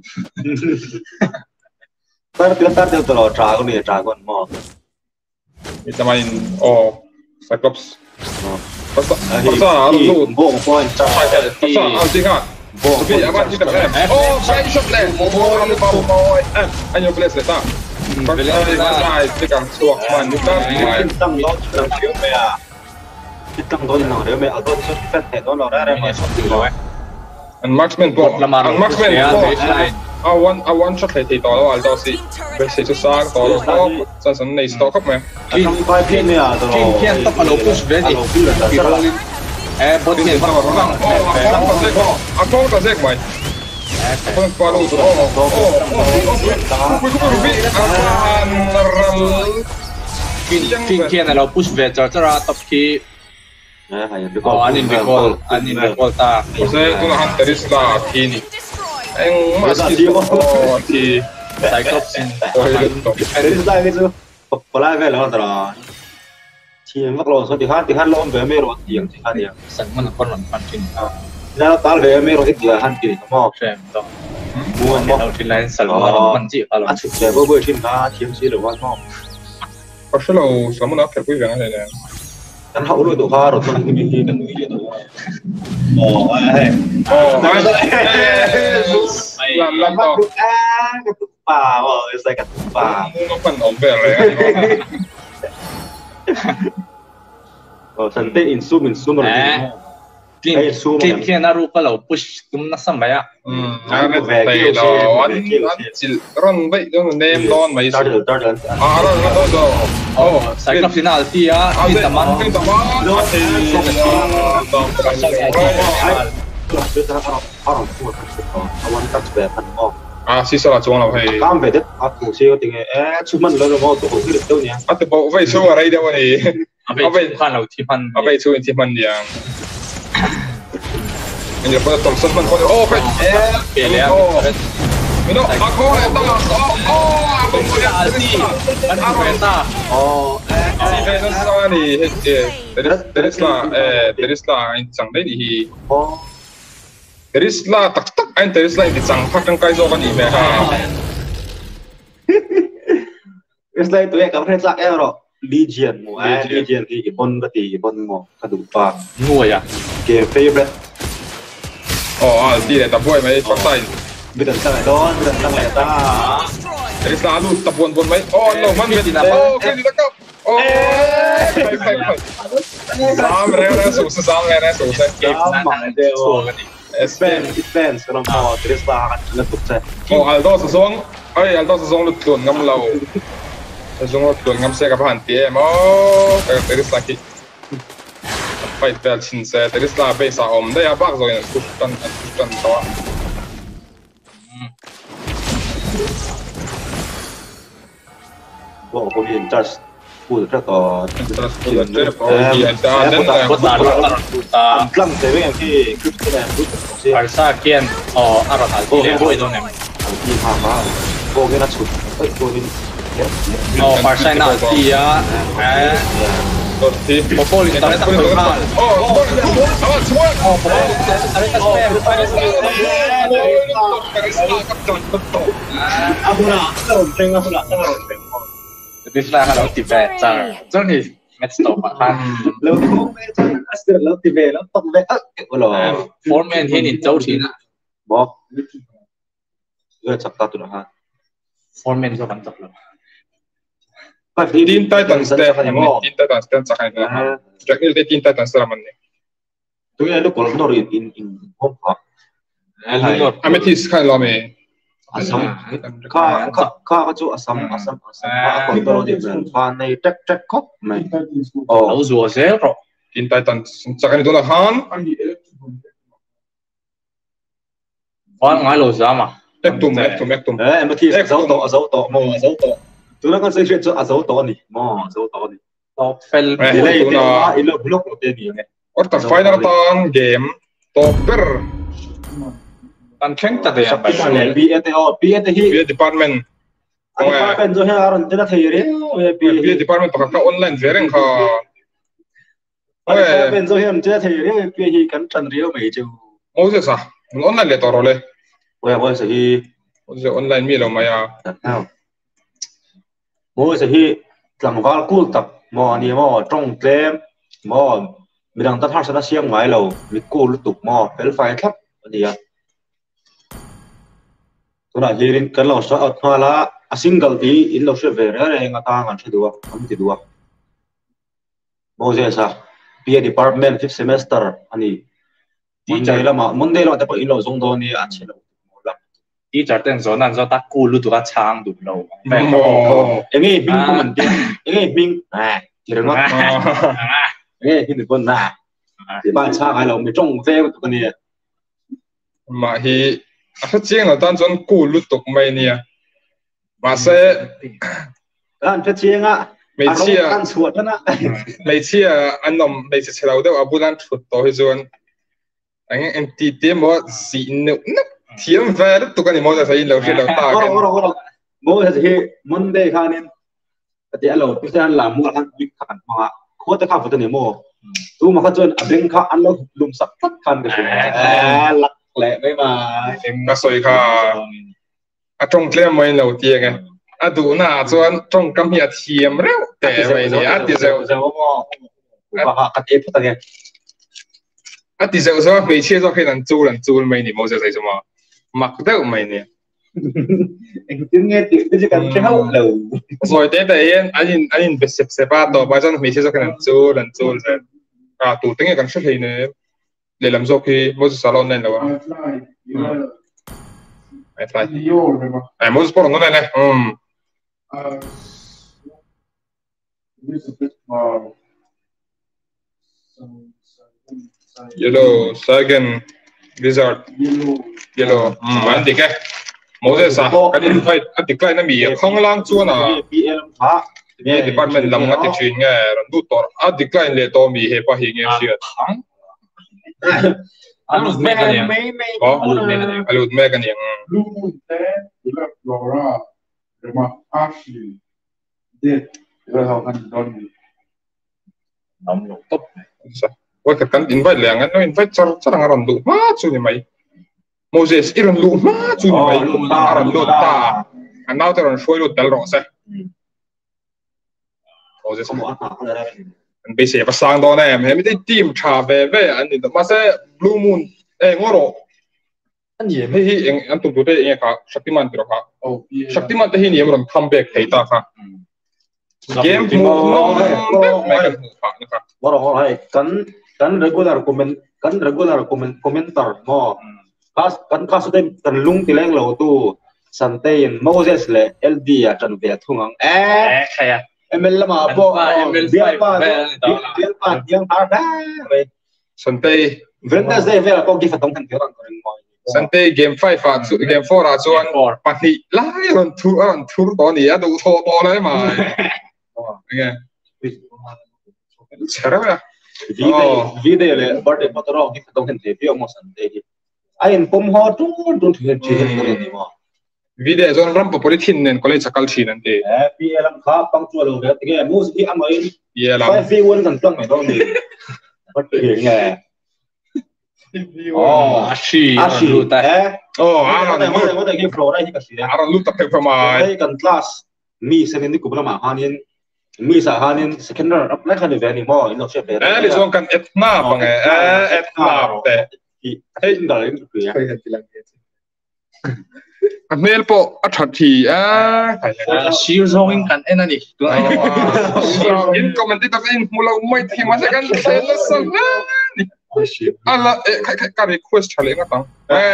Tar terus dragon mau. Kita main Cyclops. Pasal lu bong point pasal tinggal. Tapi apa kita saya shot leh. Mau ayo bless leh. Pasal tekan suak man kita tang lo tang dia mea. Tang lo nang dia mea atau shot fat head lo ra mea shot lo. And marksman bot. Marksman I want shot leh thì to lo Aldo si. Bây giờ sa to lo sa san nei stock up mea. Tang pai pin mea to. Kian tak kalau push ready. Bot ni Aku tak zek mai. Aku baru tu. Kian kalau push vetor cara top ki. Anin recall ta. Saya tu nak teris lah kini. Eng masih ki Cyclops in. Teris lah itu. Pola vel lah terus. Thì mắc lộn số thì hát lộn về mê rồi tiếng thì hát tiếng sẵn mình con làm phần trình nó tal về mê rồi ít giờ hắn kỹ không học xem đó muốn đầu tiên là sẵn mình phần chị vào ăn sẽ bữa trên ta kiếm gì được không có số lâu sớm nó kẹp quý vị này nè hắn hậu đôi tụ hoa rồi tôi nghĩ gì đừng nghĩ gì tụ làm to cái tụ bà rồi sai cái tụ bà nó phần ổn về rồi Sante insum rồi. Kim kia na rupa lo push tum na samaya. Nó về đây là anh chỉ run vậy cho nên em đón mấy số. Rồi. Cyclops final ti á, tin taman. Sisa là chuông nào hay. Cam về đất, aku siêu tiếng cuman lo mau tu aku được đâu nha. Atau bawa vậy số ở đây đâu này. Apa kan lo tipan. Apa itu tipan yang. Ini pada Thompson man kau. Phải. Pelea. Mino, aku itu. Apa punya alti. Kan kereta. Si Venus ni, Terisla, ini chẳng đấy thì. Terisla tak anh Terisla thì chẳng phát trong cái do cái gì mẹ ha. Terisla tụi em cảm thấy chắc em rồi. Legion mu Legion thì ibon cái gì ibon mu cái đủ pa. Ngồi à? Game favorite. Đi để tập vui mấy phát tay. Bây giờ sang lại đó, bây giờ sang lại ta. Terisla luôn tập buồn mấy. Lo man biết gì nào? Cái gì đó cấp. Sam ra sụt game mà đều. Spence kalau mau Terisla akan letup saya. Aldo sesong, Aldo sesong lutun ngam lau. Sesong lutun ngam saya kapan tie mau Terisla ki. Fight bel chin saya Terisla base om dah ya bak zoin kustan tawa. Wah, kau ni just pun terus Lang saya yang ki kita yang tu. Barca kian arah hal dia boleh tu ni. Di mana? Kau kena cut. Kau ni. Barca nak dia. Popol kita tak boleh kan. Terisla kalau tiba car, ni match stop kan. Lalu asal lalu tiba lalu tak baik. Kalau foreman ini jauh sini. Boh, itu cakap tu dah. Foreman tu kan cakap. Teen Titans deh, Teen Titans deh cakap ni. Jackil deh Teen Titans raman ni. Tu yang lu kalau nor in home park. Amethyst kan lama. Asam, kau tu asam. Aku baru di fan ni tek kop, mai. Tahu zuo saya bro. Teen Titans cakap itu lah Han. Fan ngai lo sama. Ektum. Amethyst azau to, mau azau to. Tu nak kan saya cakap azau to ni, mau azau to ni. Top fell. Ilo blok ni. Orta final tan game topper. Tan keng tak ada. BA department. Department tu yang orang tidak tahu BA department pakai online zereng ha. Department tu yang tidak tahu BA kan cendera macam. Oh sah. Online le toro le. Boleh sih. Online mi lo maya. Boleh sih. Langval cool tak. Mau ni mau trong claim. Mau bidang tak harus ada siang mai lo. Cool tu mau pelfai tak. Dia. Sudah jadi kalau saat malah single di ilo severe yang tangan sedua, kami dua. Mau saya sah, BA department 5th semester ani. Monday lah dapat ilo zongdo ni aceh lo. Di jatuh zona zona tak cool tu kan cang tu lo. Ini bing komen dia, ini bing, kira ngot. Ini pun di baca kalau macam saya tu kan ni. Mahi. Aku cakap lah, tan John cool lutuk main ni ya. Masa tan cakap Malaysia, Malaysia, anom Malaysia celau dah abulan tutup John. Angin entiti mau si nuk tiang ver tu kan mau saya lau lau tak. Orang mau saya Monday kanin. Tapi kalau kita lamu kan weekend mah kau tak kau tu ni mau. Tu maka John abeng kau anu belum sakit kan ke sini. Lẹ mấy mà em có soi kha trong claim mới đầu tiên cái đủ na cho trong cam hiện thiêm réo để vậy thì thì mà cái tiếp theo thì giờ每次都可以能租每年冇就係什麼mặc đâu每年 tiếng nghe tiếng cái cần treo đầu rồi đấy anh bị xếp ba tổ bây giờ每次都可以能租rồi tụ tiếng cái cần xuất hiện nữa để làm gì khi mỗi salon này đâu à? Phải. Mỗi sport nó này này. Yellow, Sagan, Wizard, Yellow. Anh đi cái. Mỗi giờ cái điện thoại, điện thoại nó bị không lang chua nào. Cái department làm ngắt chuyện nghe, rồi đủ to. Điện thoại này to bị hệ pa hình em xưa. Alut mega ni. Alut mega ni. Lu te Laura, rumah Ashley. Dia kalau kan don. Nom top. Wah kan invite le ngan no invite cara ngaran du. Ma chu ni mai. Moses iron lu ma chu mai aron lu ta an now teron shoi lu tel ro se Moses an be se pasang do na em he mi team tha ve ve an ni ma se blue moon ngoro an ye me hi an tu de eng ka Shaktiman tro ka Shaktiman te hi ni ron comeback thei ta ka game mo mai kan ha ka waro hai kan regular commenter mo kan dem kan lung tileng lo tu Santain Moses le LD a chan ve thungang kaya ML lama bo dia pa yang tar da Santai Wednesday ve ko gi fatong kan tiran ko mo Santai game 5 fa game 4 a chuan pati lai ron thur to ni a du tho to lai mai nghe chara ya video le birthday potoro gi fatong kan te bi mo Santai ai en pom ho tu thien che ko ni mo video zon ram popori thin nen college sakal thin an te PLM kha pang chu lo ga te mus bi amai PLM 5v1 kan tlang mai do ni but nghe ashi lu ta mo ta gi flow rai ka si aron lu ta pe from ai kan class mi second ni ku bla ma hanin mi sa hanin second up na kan ve ni mo ino che pe li zon kan etna bang etna te hey ndal ni ku ya Amel po athati shir zongin kan enani in commentator in mula mai thima se kan khela sang ni ala ka request chale nga tang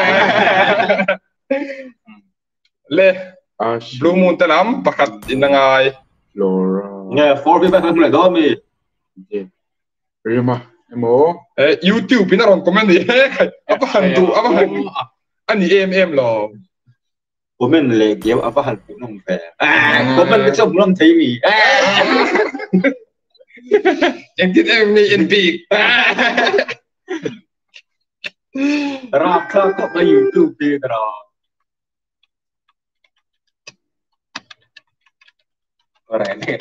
le blue moon talam pakat inangai Flora nghe 4v5 le do mi rima mo YouTube pinaron comment ni apa hantu ani lo comment le game apa hal tu nong pe comment ke sebelum thei mi yang kita ni in big rap kha ko ba YouTube pe tara ora ne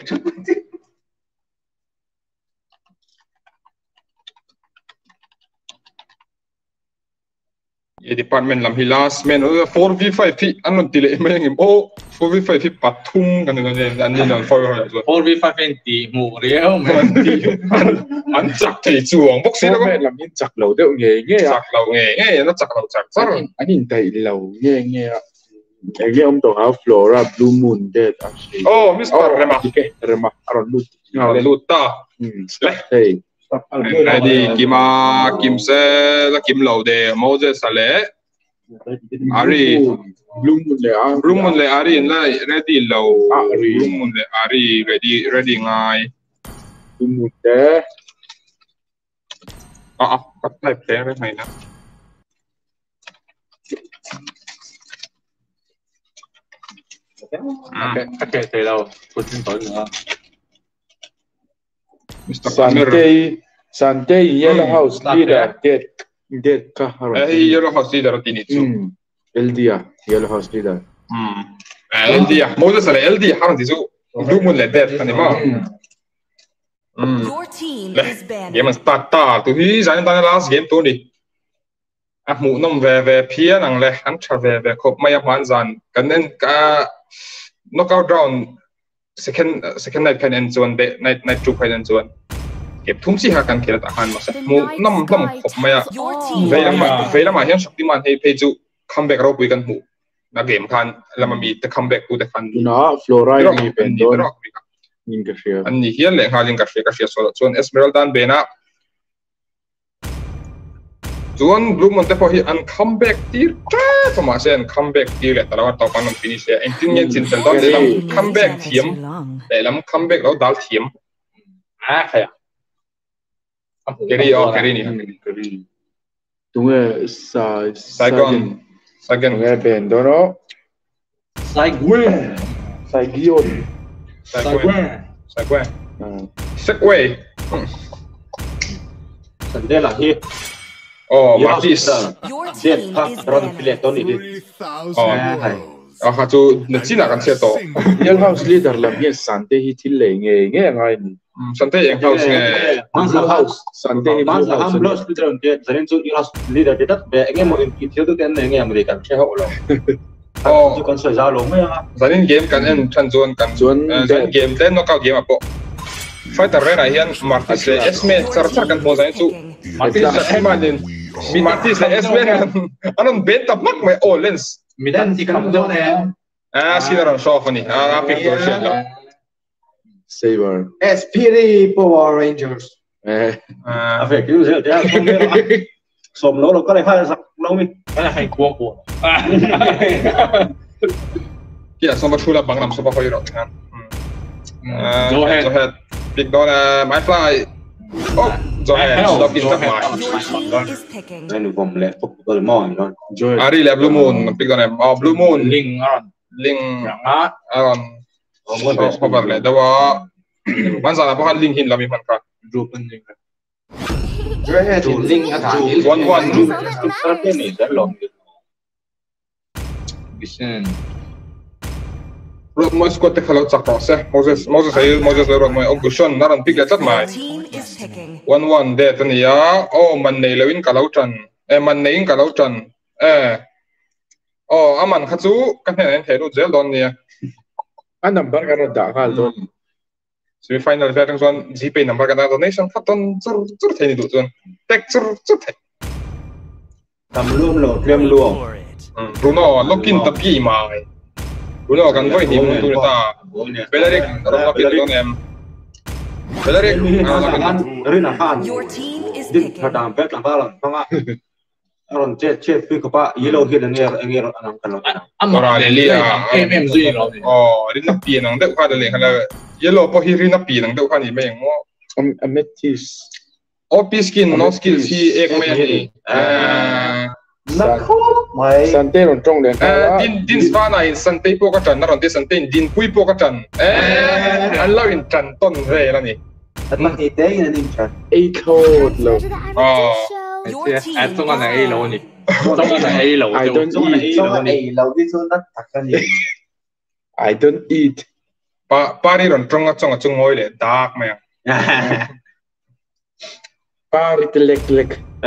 ye department lam hi last man 4v5 fi anon tile meng im 4v5 fi pathum kan ne an ni non for 4v5 enti mu riau an chak thei chuang bok si lo lam in chak lo de nge chak lo nge nó chak lo chak sar an in tai lo nge ge om to ha Flora blue moon dead actually Mr. Rema aron lut luta hey ready kim se la kim lo de Moses ale ari blue moon le ari la ready lo blue moon le ari ready ngai blue moon de bắt lại play cái này nè okay thì đâu có tin tưởng nữa Sunday Yellow House leader dead kahar Yellow House leader tini tu LDA Yellow House leader LDA Moses ale LDA haran tisu blue moon le dead kan ma Your team is banned. game start ta tu hi zan ta last game tu ni mu nom ve phia nang le an tha ve khop mai man zan kan nen ka knockout round second night kan en zone de night 2 kan en zoneเก็บทุ่มสิหากันเขียนตาหันมาสักมูน้ำขบมาอ่ะเวลามาเห็นสักที่มันให้เพจูคัมแบ็กเราคุยกันหูนักเกมคันแล้วมันมีแต่คัมแบ็กกูแต่คันนะฟลอไรด์มีเป็นโดนยิงกระเชียอันนี้เฮียนเลยหายิงกระเชียส่วนเอสเมรัลดันเบน่าส่วนบลูมันแต่พอเห็นอันคัมแบ็กตีจ้าสมัยเช่นคัมแบ็กตีเลยแต่ละวันต่อไปน้องฟินิชเองจริงๆจริงๆตอนนี้คัมแบ็กเทียมแต่แล้วคัมแบ็กเราดัลเทียมใครอ่ะ Keri ni. Tunge Saigon. Tunge Bendono. Saigon. Segway. Sunday lah hi. Martis. Your team is banned. khá chú nè chỉ là cái xe to Yell House leader làm nghe Sante hi thil lệ nghe ngay nè Sante Yell House nghe Blue House Sante hi Blue Blue House leader cái dẫn chú Yell House leader cái đất về nghe một cái thiếu thứ cái này nghe mà để cần xe hậu rồi chú còn sợi dao lủng mấy à dẫn game cần em chân dẫn game lên nó cao game à bộ fighter này hiện Martis là Esme chắc cần mua giải chú Martis là em anh Martis là Esme anh bên tập mắc mày Olens Midan thì không đâu nè xin ra show này pick door shit đó Saber SPD Power Rangers phải cái gì thế không biết rồi sôm nó có này phải sặc lâu mi cái là hành quân của kia xong bắt chula bang làm số bao nhiêu rồi go ahead pick door my fly go ahead lock in the Picking. này nụ vòng lẹ phục ở mỏi rồi Ari là Blue Moon pick door này Blue Moon linh Aron không phải là đâu bạn sao là bao linh hin làm gì mà rùa bên linh Rồi hết rùa linh ở thằng one cái này rất lộn rồi mới squat cái khẩu chắc cross Moses rồi mới ông cushion nó làm pick lại chắc mày one để tên này mình này lewin cả lâu trần mình này cả lâu trần aman khát chú cái này thấy được dễ đòn nè anh number cái đó đã cả rồi semifinal về trong zone GP number cái đó donation phát ton chút thấy được zone tech chút thấy tầm luôn rồi thêm luôn Bruno lokin tập gì mà Bruno cần với hiểm tụi ta Beleric nó biết con em Beleric rồi là phan đi thật đam bet làm bao lần không ạ Aron chết phi của bạn yellow hiện nghe anh cần làm rồi Lelia em duy rồi đi nắp tiền năng đậu khoa được liền là yellow po hi nắp tiền năng đậu khoa gì mấy ngó Amethyst OP skin no skill si ek mấy gì nó khóc mày Sante rồi trong đèn din spa này Sante po cái trần nó còn tin Sante din quy po cái trần anh lâu in trần tôn về là nhỉ Mà thì thế là ninh trần Echo lo trong này A lâu nhỉ trong này A lâu I don't eat Trong này lâu đi xuống đất thật ra gì I don't eat Paris rồi trong ngôi lệ dark mày Paris lek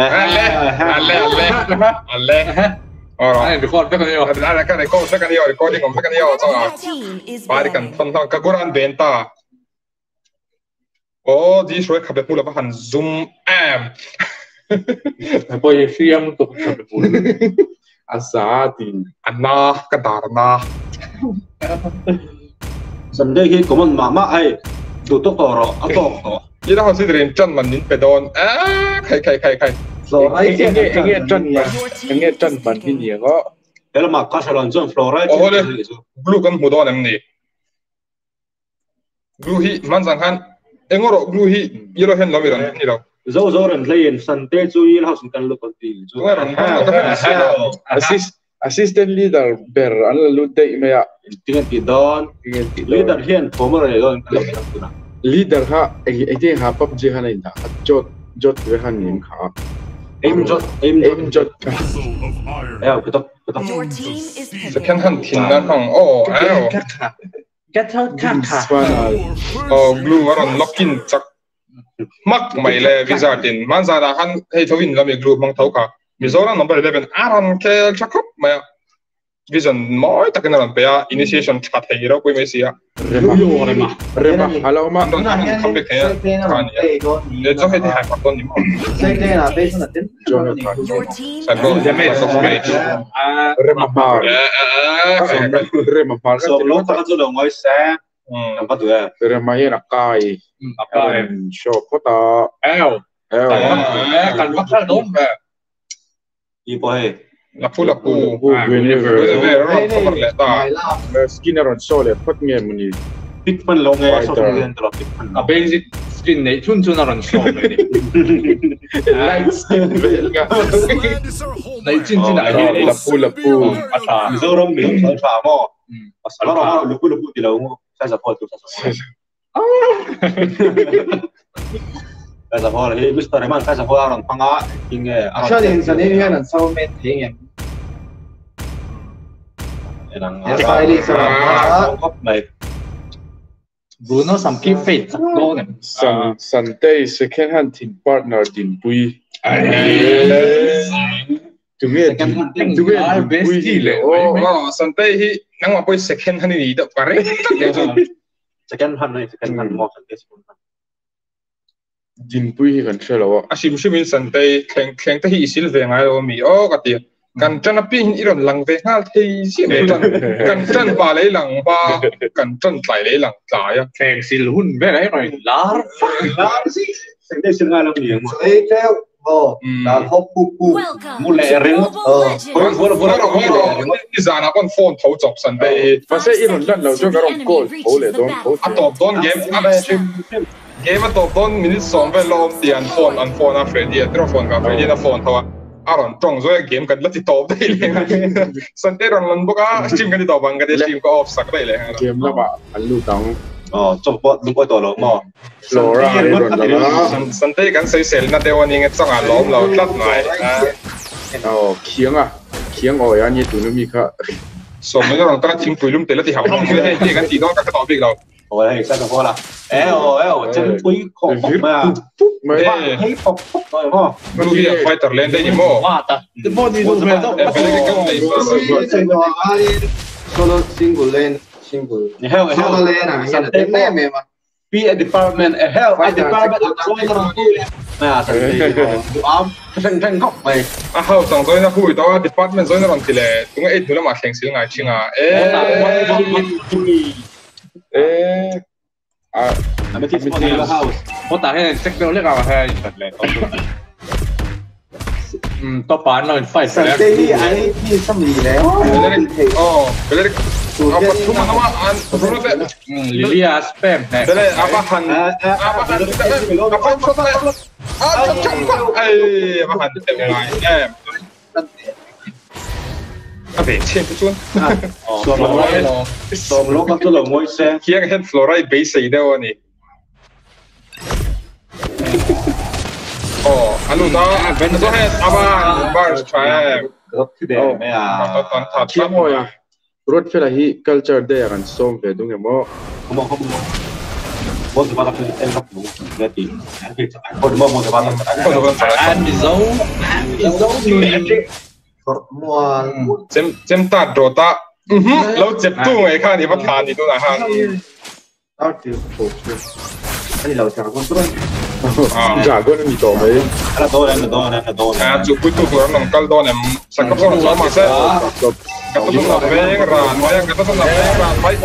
alle anh được con biết con yêu cái này có cái này recording của cái này xong à Paris cần phân thang cái curan benta đi rồi khắp được mula bahan zoom bây phim tục khắp được mula Azadi Anna Kadarna Sunday khi có một mama hay tụt tóc tỏ rồi tóc vậy đó sẽ đến chân mình nín phải đòn khai rồi anh nghe chân mình thì nhiều đó thế là mà có salon zone fluoride blue kan mu don em ni blue hi man sang han engoro blue hi yellow hen lomiran ni lo zo ran lein Sunday chu yellow house kan lo konti zo ran assistant leader ber an lu dei me ya tingan ti don leader hian former le don leader ha ege ha pub je han inda jot ve han nim kha em jot cái tóc second hand thin na khang cái thao khát blue ran lock-in chak mak mai le wizardin man za da han hei thawin lam blue mang thau kha Mizoram number 11 Aaron Kel Chakop maya vision moi takin ran pe initiation chat hei ro koi mai sia rema hello ma don han come back here kan ya so hei hai paton ni mo đây là đây là tính sa go damage of match rema par rema par so lo ta chu lo ngoi sa nam pa tu rema ye na kai show pota cần bắt ra đúng về đi boy lapu whenever cover le ta skinner on sole phot nge muni pick fan lo nge so nge tro pick fan basic skin này chun chun naran show light skin belga này chin chin này lapu ata Mizoram mi so fa mo asara lupu ti lo mo sa support tu sa Bây giờ là Mr. Reman phải support Aaron Panga kinh cho nên cho nên là sau men thế em Sai đi sao có mày Bruno some keep faith go nè Sunday second hand team partner din pui chúng nghe bestie le Sunday hi nang ma poi second hand ni da pare second hand mo din pui hi kan chelo asim shimin Sunday kheng ta hi sil ve ngai lo mi o ka ti kan chan pin iron lang ve ngal thei si kan chan ba lấy lang ba kan chan tlai lấy lang tlai ya kheng sil hun ve đấy rồi lá si Sunday sil ngai lo mi mo ei theo là hop pu mu le ring đi ra na con phone thấu chọc Sunday và sẽ iron lan lo cho cái goal thấu le don top don game top don minute song ve lo tiền phone an phone a Freddy a phone ka Freddy na phone thawa aron trong rồi game kan lati top dei le Sunday ron lan boka stream kan di top bang kan stream ko off sak dei le game la ba an lu tang trong bot đúng coi tổ lo mo Flora Sunday kan sei sel na dewa ni nge chang a lom lo tlat nai khiang oi an ni tu mi kha so me ron ta chim puilum te lati hau ni kan ti do ka to big lo ôi sao không là chân quý khổ mà thấy phục rồi mà lu dia fighter len dei ni mo the body do me do solo single lane solo lane à Sunday mẹ mà be a department a hell a department join nó mà thành khóc mày hau tang zoi na hui to department zoi na ron ti le tunga e thula ma thleng sil ngai chinga mới thích một cái house một tại hay check bill lấy vào hay thật lệ top bán rồi phải Sunday đi ấy đi xăm gì đấy cái đấy apa cuma nama an sebelum saya Lilia spam dari apa han apa han temai apa chen tu chun som lo kan tu lo moi se kia kan florai base ide ni alu da ben so het apa bar try mẹ à kia moi à rốt phê là hi culture day akan som về đúng không? Không một cái bạn em học đúng nghe tiếng một cái bạn anh dấu xem ta đồ ta lâu chụp tu người khác thì bắt thàn thì tôi là hàng anh lâu chả con tôi chả có cái gì to mấy là tôi chụp cuối tu của nó nằm đó nem sạc cấp số nó mà sẽ cái tôi nó về cái ràn mà cái tôi nó về ràn mấy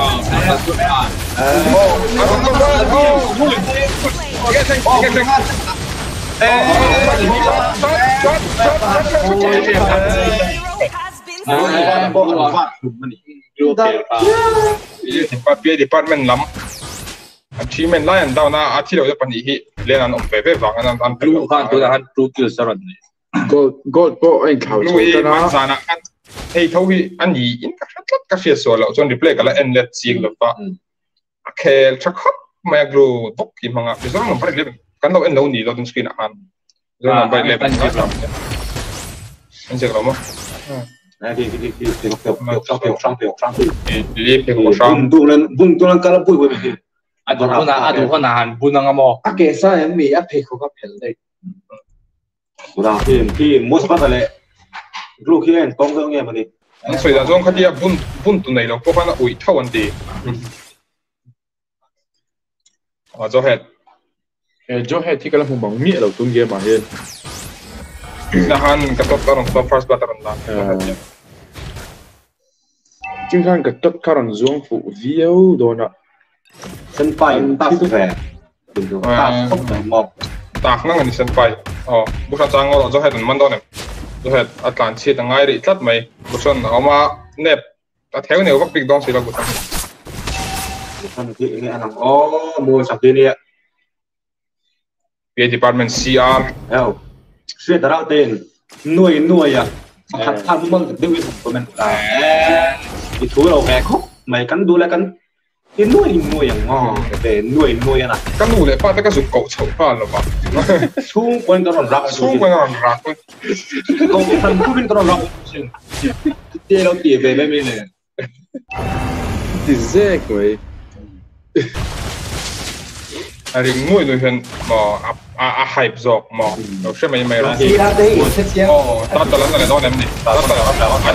department lắm achievement la yan daw na athilo ya panihi lenan ompeve wangan an blue kan tu han blue kill saran gold po anh khảo cho nó sana an hey thau hi an yi in ka hlat ka fia so lo chon replay kala endlet sing lo pa akhel chakhop ma glu tok ki manga bizong number 11 kan lo en lo ni lo din screen an zong number 11 anh sẽ làm không đi vung tu lên cả bụi bụi đi adu hona han bunang amo cái sao em bị áp phê không có phê đây Udah khi most part là lúc khi anh công việc nghe mà đi anh suy ra giống cái gì bun tu này lo có phải là ủi thâu anh đi cho hết thì cái là không bằng nghĩa là tung game mà hiện nahan katot karong top first battleron la chính khang katot karong zuang phụ video đó nè sân bay ta về ta không phải một ta năng anh sân bay bút ra trang ngô cho hết mình đó nè cho hết Atlantic ta ngay đi tắt mày bút sơn mà nẹp ta theo nhiều bắc big don xí là bút sơn thì nghe anh mua sắm tiền đi ạ về department CR xuyên ra tên nuôi à tham mong được việc của mình là cái thú đầu nghe khóc mày cắn đuôi lại cắn cái nuôiอย่างngon để nuôi à cắn đuôi lại phát cái dụng cậu chậu pha là bảo xung quanh cái ròn rạc không cái thằng cứ bên cái ròn rạc tiền đâu tiền về bên này thì dễ quỷ ring mũi rồi hiện mò hype dọc mò đâu sẽ mày rồi Thì ra đây sẽ xem. tao tao là đó em đi tao là anh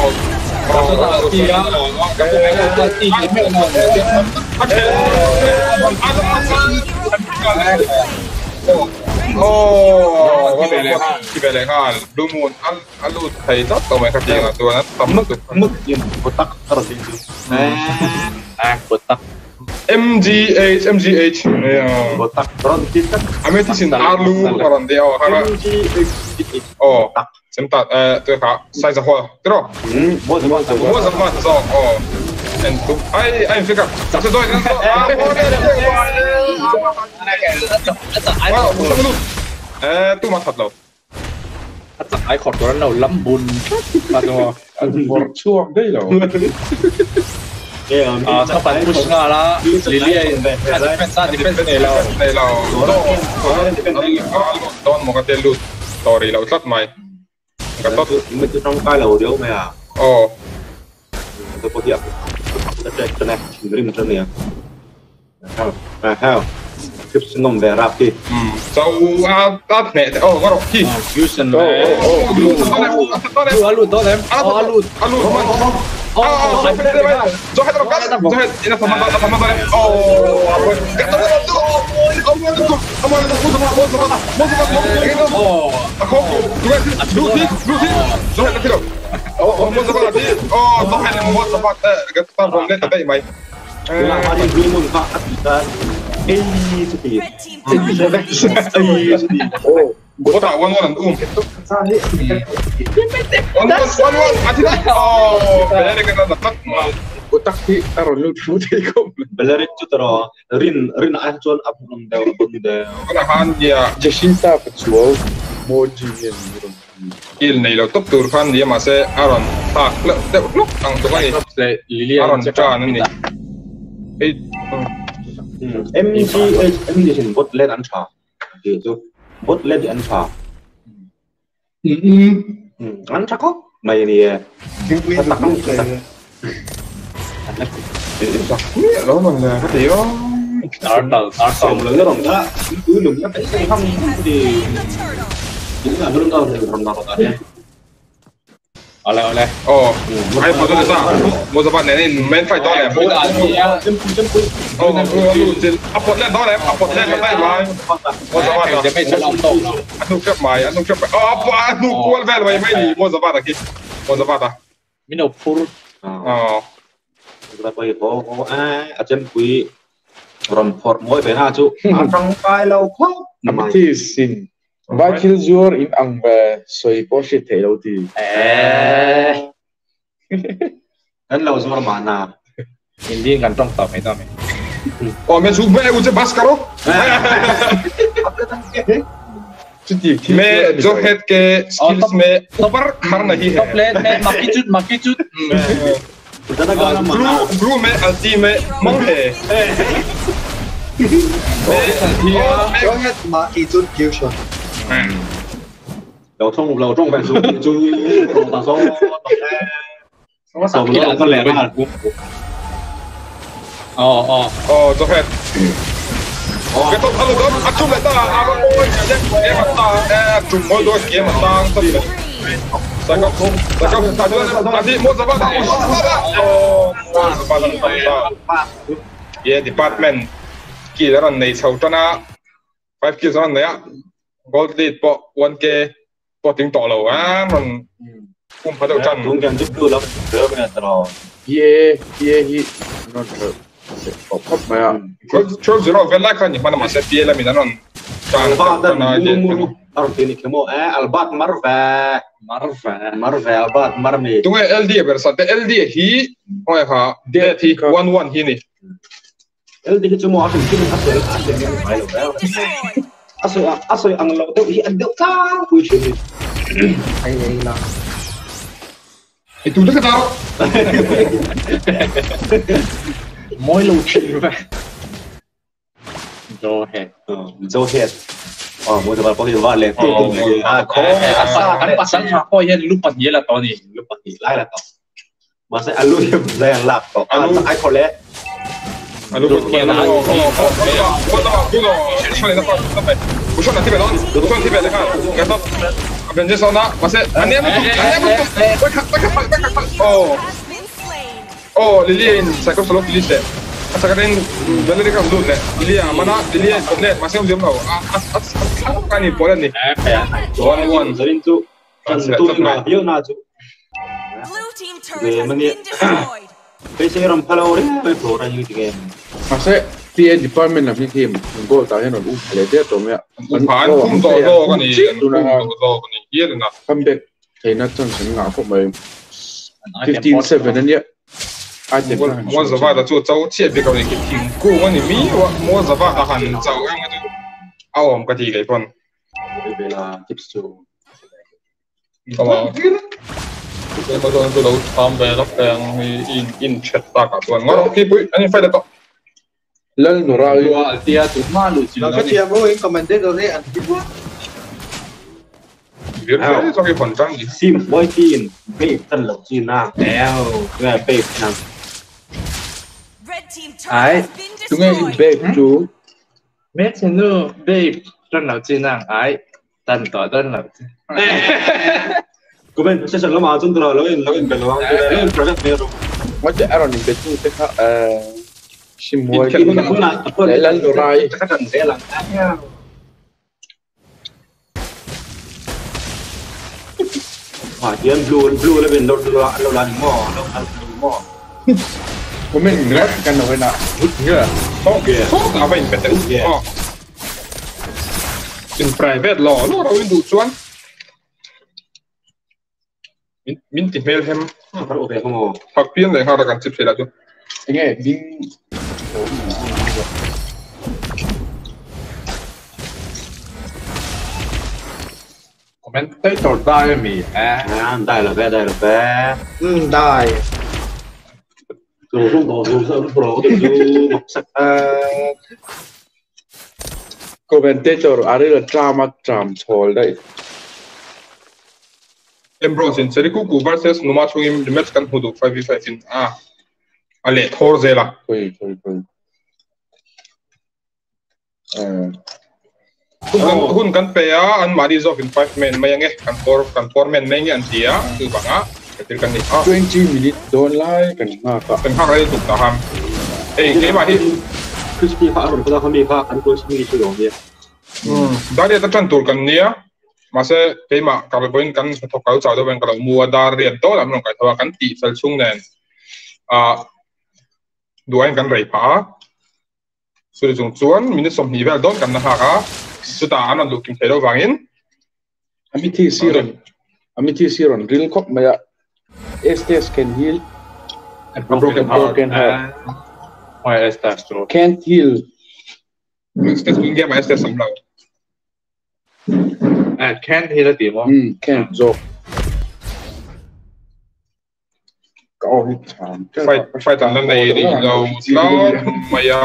cái về lại ha Blue Moon anh luôn thấy rất tao mày cái gì mà tôi nó tầm mức gì một tắc rất là chính bột tắc MGH một tắc rất là chính anh mới tin Alu còn đeo hả xem ta tôi khá sai ra hoa thế đó mua zaman rồi anh tụi anh phải gặp chắc rồi tụi mà thật đâu thật ai khọt của nó lắm bùn mà rồi một chuông đấy rồi các bạn push nga là Lily defense này là don một cái lút story lâu rất mày cái tốt mình cứ trong cái lầu điếu mày à tôi có tiệm cái này rim chân này hao tiếp ngom về rap đi sau tát mẹ có rồi khi fusion alut zo het erop zo het in het van otak ti taruh lu putih kau. Belarik tu tero rin ancol up nung dewa. Kanahan dia Jacinta pejual moji yang il này là top tour fan dia masih Aaron tak look ang tu kan ni Lily Aaron Chan ni MGH bot lên ăn trà kiểu chứ bot lên ăn trà ăn trà có mày này thật là không đó mình là cái điều sống lớn đồng đó cứ đừng nhắc cái không thì chính là luôn đâu thì còn nào cả đấy oleh hay foto desa mau sempat ini main fight đó này upload lên đó này upload lên cái này mau sempat จะไม่ฉลองตก anh không chấp mày anh không quên về mày mấy đi mau sempat lagi mau sempat à mình đâu full là bây có ở trên quý rồng phật mỗi bên nào chú trong cái lâu khó mà thì xin ba killjoy in ang về soi Porsche thế đâu thì anh lâu rồi mà nào mình đi gần trong tàu mấy tàu mày men sube uce baskaro मैं जो हेड के skills में ऊपर खर नहीं है top lane में मक्की चुट ग्रू में अल्टी में मंग है có hết mà kỳ chút kêu rồi đầu trong bài số chú tao số số nó có lẽ là जो head cái tốt alo đó anh chụp lại ta à con ơi cái mặt ta chụp mỗi đôi kia mặt ta tất cả sai không ta đi mua gì yeah department kia đó này sau cho nó 5 kia đó này á gold lead po 1k po tiếng tỏ lầu á mình cũng phải đầu chân cũng cần giúp đỡ lắm đỡ bây giờ rồi yeah nó không mà cho dù nó vẫn lại cái những bạn mà sẽ pia là mình nó càng càng nói gì ở đây thì cái mô Albat Marve Albat Marme tụi LD bây giờ thì LD hi ôi ha để thì 1-1 hi nè LD cái chúng mô thì chúng ta sẽ phải rồi asal ang lâu tới hiện được cao cuối chuyện hay là itu dekat tau mỗi lù chuyện vậy Joe head mỗi thứ ba có điều lên khó anh pasang ako yan lupa niya la to ni lại là masa alu yang yang lap kok ai collect alu bukan bukan nanti belon bukan nanti belon kan kata Avengers sana masih aneh oh Lilian saya kau selalu pilih deh sekarang benar ni kan dulu deh Lilian mana Lilian komplit masih belum tahu kan ni pola ni one jadi tu na dia na tu Blue team turret has been destroyed. Kasi ram pala ore pe flora ni game masih PA department of the team go tahu yang lu ada tu me pan kum to kan ni tu kan ni dia tu nak comeback kena macam ngah kok mai 15-7 ni ada 我是把它做早起别个那个苹果我你米我是把它很早样的啊我们个地个分 bela tips tu kalau kita betul betul laut sampai lah yang in chat tak tuan ngorok kipu ini file tu lalu norai dua dia tu malu sih Kalau dia mau yang komentar tu ni anti buat. biar saya sebagai pencang di sim boy tin be tan lo chi na leo ngai be na Red team Ai, turret has been tu ngay destroyed. back tu mấy chuyện nữa babe rất là chi năng ai tân tỏ rất là ko ben se lo ma chun lo in be lo project me ro macam Aaron ni back tu teka simboy in ko na ko lalu norai ka tan de lang dia blue le ben lo la ni mo komen nggak kan nak nak enggak apa yang betul oh in private law lo orang itu cuan minti mail hem ka oke ko hak pian le hara kan chip sila tu ingat ding commentator die mi dai là ve Dah. rồi pro tu sắc commentator ada le drama troll dai Ambrose in Seriku versus Numa Chungim the match kan hudu 5v5 in ale thor zela koi hun kan pe ya an mari zo in 5 men mayange kan 4 men mengi an tia tu banga ketil kan ni 20 minute don lai kan nga ka kan ha rai tu ta ham ke ma hi crispy ha ro ko mi ka kan ko mi chu yong dia dari ta chan tur kan nia mase ke ma ka be boin kan thok kau chau do ben ka mua dar rian to lam long kai thawa kan ti sal chung nen duain kan rai pa suri chung chuan minute som ni vel don kan na ha ka suta anan lukim thelo wangin amiti siron real kop maya STS can heal and broken heart why is that so can't heal STS pinggir ma STS samlau can't heal the team can't zo kau hit cham fight an nei ri lo maya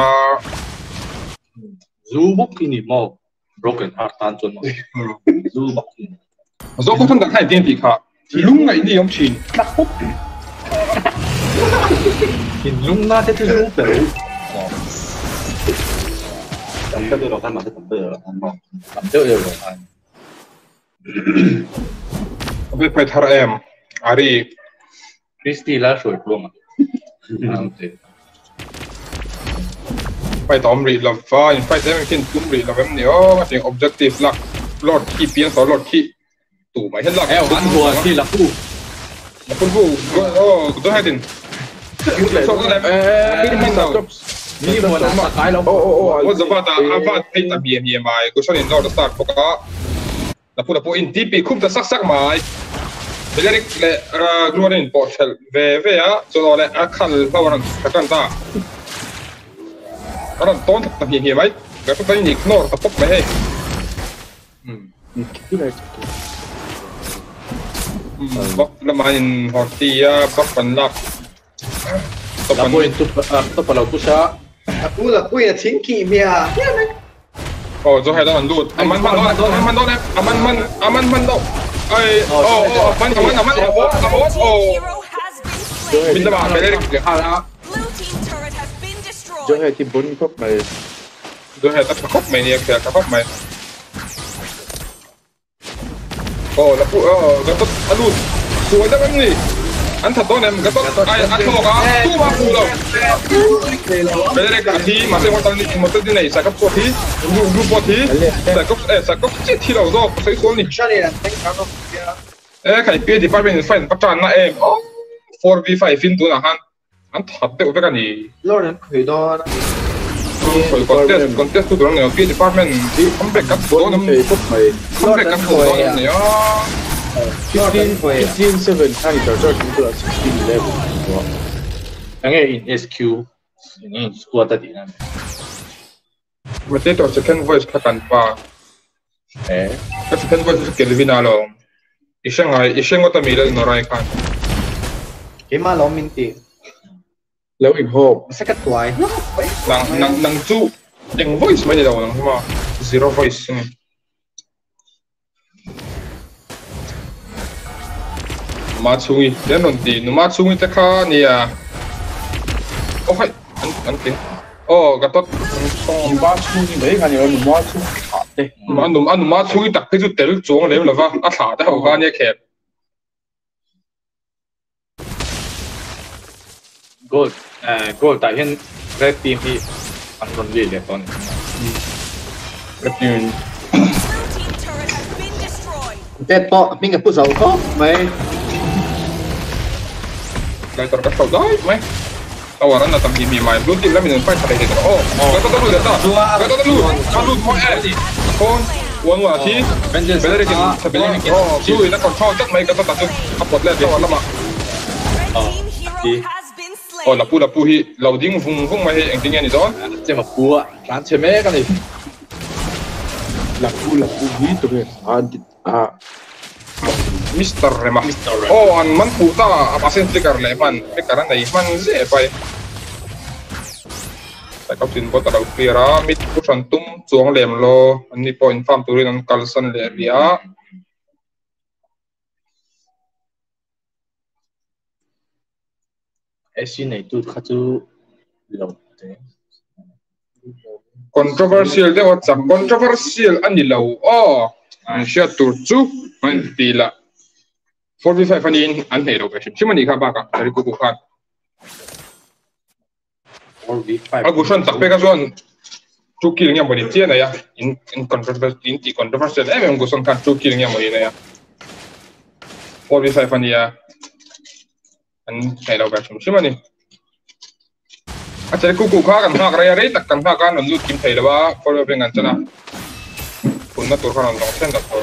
Zubok ini mau broken heart tan chun Zubok zo ko thon da khai tin ti kha lung ngai ni yom chin tak pop in lung na te tu pe kan ka de lo kan ma te tam pe lo kan mo tam te yo lo kan abe pai thar em ari Christy la short lo ma pai tom ri la fa in fight em kin kum ri la em ni o ma ting objective lak lord ki pian so lord ki tu mai hen lak an hua ti la fu la pun bu do hedin so la ni sao ni mo na sa kai lo wa zabata avat pai ta bi ni mai ko so in do start poka la pu in tp khum ta sak mai Belerik le glorin portal ve ya so le akal lawan ka kan ta Orang ton tak hihi mai, gak tu ni ignore tak pop mai. Bok lamain hortia bok penlap. Lapoin tu kalau tu sa Aku lah aku yang tinggi mia. Oh, so ada lut. Aman man do. Ai, man. Hero has been slain. Bin da ba bele ke hala. Blue team turret has been destroyed. Cho hệ thì bốn khóc này. Do he ta khóc mày nè ke ta khóc mày. La pu gatot alut. Suwa da bang ni. An thật tốt em gatot ai ăn thua cả. Tu ba pu đâu. Bele ke thi mà xem một tên này sai cấp số thi. Group một thi. Sai cấp chết thi đâu rồi. Sai số này. Cái kia thì phải bên phải bắt chọn na em. 4v5 fin tu na han. An thật tệ với cái này. Lo đến khởi đó. Contest tu dorang kia department di comeback kat do nam comeback kat do nam ya 15-7 看你找这读的16-11 anh ấy in SQ ini squad tadi kan berarti to second voice kakan pa second voice Kelvin alo isang ko tamila norai kan Kima lo minti. Lâu in hộp Sẽ cắt quái. nang chu ding voice mai daw nang ma zero voice ma chungi yan non ti no ma chungi ta kha ni a okay an tin gatot Ông ba chú như đấy cái này nó mua chú khát đấy anh ma chungi tak te chu tel chuang le lova a tha ta ho ga ne khep goal tại hiện red team thì ăn còn gì để còn red team Blue team turret has been destroyed. Tết to, mình gặp phụ dầu có mày. lai tor ka thau dai mai tawaran na tamhi mi mai blue team la min fight thai de gatot lu de ta gatot lu mo kon won wa thi bele ke sa bele ke chui na control chắc mai gatot ta chu apot le de wala ma Red team hero has been slain. la pu hi loading vung mai anh ting ni zon chứ mà cua bán chơi mấy cái này là phu hí tụi này Mr. Rema an man puta apasen flicker le man flicker nei man ze pai ta kap tin bot ra clear mit pushan tum chuang lem lo ani point farm turin an kalsan le ria SC này tôi khá chú lâu thế controversial de whatsapp controversial ani lo an share tur chu an tila 4v5 ani an nei lo ke simani kha ba ka ri ku khan 4v5 Agushan takpe ka zon chu kill nya bani tia na ya in controversial em gusan kan chu kill nya bani na ya 4v5 ani ya an nei lo ka simani achare ku kha kan ha ra re tak kan ha kan lu kim thai lawa 4v5 an chana punna tur khan long sen da ko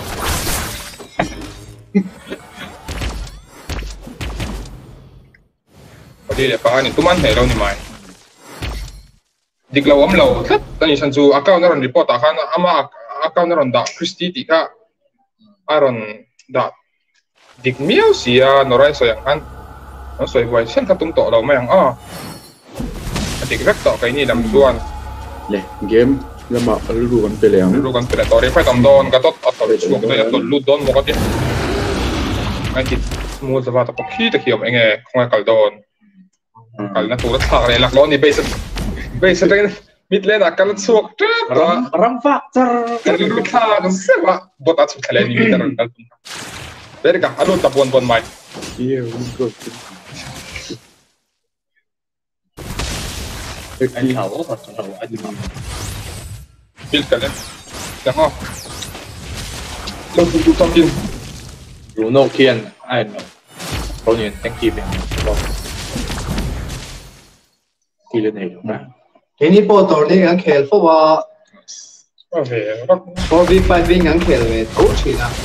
Padi le pa ni tuman nei lo ni mai Dik law am law tlat tani san chu account na ron report a khan ama account na ron da Christy ti ka aron da dik miao sia norai so yang han no soi boy sen ka tum to law mai ang dik vek to kai ni dam chuan le game là mà lu kan pe leang lu kan pe to re phai tam don ka tot at to chu ko ya to lu don mo ka ti ai ki mu za va ta pokhi ta khiom enge khong kal don kal na tu ra thak re lak lo ni base ren mit le na kal chuak ram factor kan lu kha kan se ba bot at khale ni mi ran kal ber ka alu ta bon mai yeah we go anh hảo hoặc hảo anh bil kale ya ha lo tu tam kin Bruno Kian ai know bao nhiêu thank you bạn đi lên này đúng không Cái này bộ tổ đi ngang khel phô ba. Phô vi phải vi ngang khel về thấu chỉ là.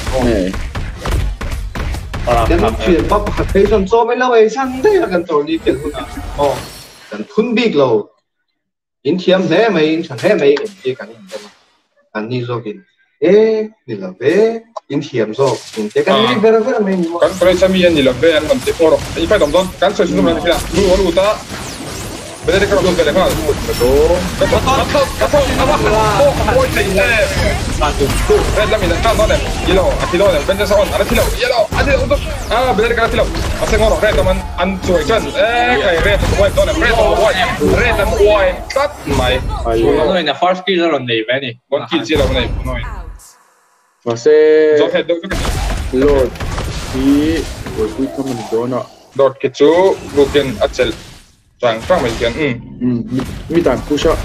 Đem chuyện bắp hạt thấy trong số mấy lâu ấy sang đây là cần tổ đi kiểu hơn à. Cần phun big lâu. In thiam thế mày in chẳng thế mày cái cái anh đi rồi kìa. Đi là về in thiam rồi. Cái cái này về về mình. Kan pare sami yan nila ve an man te oro ai pa dom don kan so sunu man kila lu ta Beda dekat tu beda kan. Betul. Betul. Apa? Oh, ini. Satu. Red lah minat kan tu ni. Yellow, atilo ni. Benda sound. Ada tilo. Yellow, atilo untuk. Beda dekat tilo. Masih ngorok red teman. Ancuy kan. Kayak red white tu ni. Red white. Red dan white. Tat mai. Nó là first kill rồi này vậy nè. One kill chỉ là này. Nói. Masih. Jauh head tu. Lord. Di. Buat kita mendono. Dot kecu. Bukan acel. Chẳng trang mấy kiện. Mi tàn push up.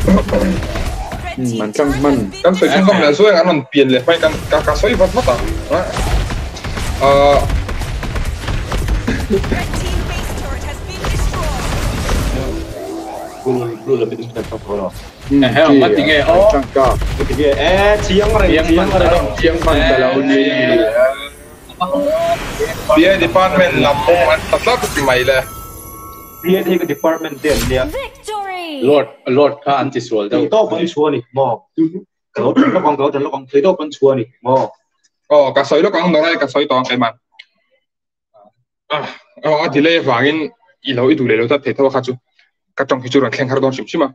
Mình căng mình. Kan soi chung không là soi ăn mình biển lên. Phải kan soi vật mất à. Red team base turret has been destroyed. Blue là bên trên top rồi. Heo mất tiếng nghe. Căng cả. Cái chiang rồi. Chiang mình tại là uni. Dia department lampung an tatlak si Maila. Dia thì cái department tiền dia. Lord ka anti swal đâu. Tao vẫn chua nè, mò. Cậu nó còn thấy tao vẫn chua nè, mò. Cả soi lo kang nongai cả soi tong kai man. Thì lê vangin ilo itu le lo ta theta kha chu. Ka tong chu ran khleng har don sim sima.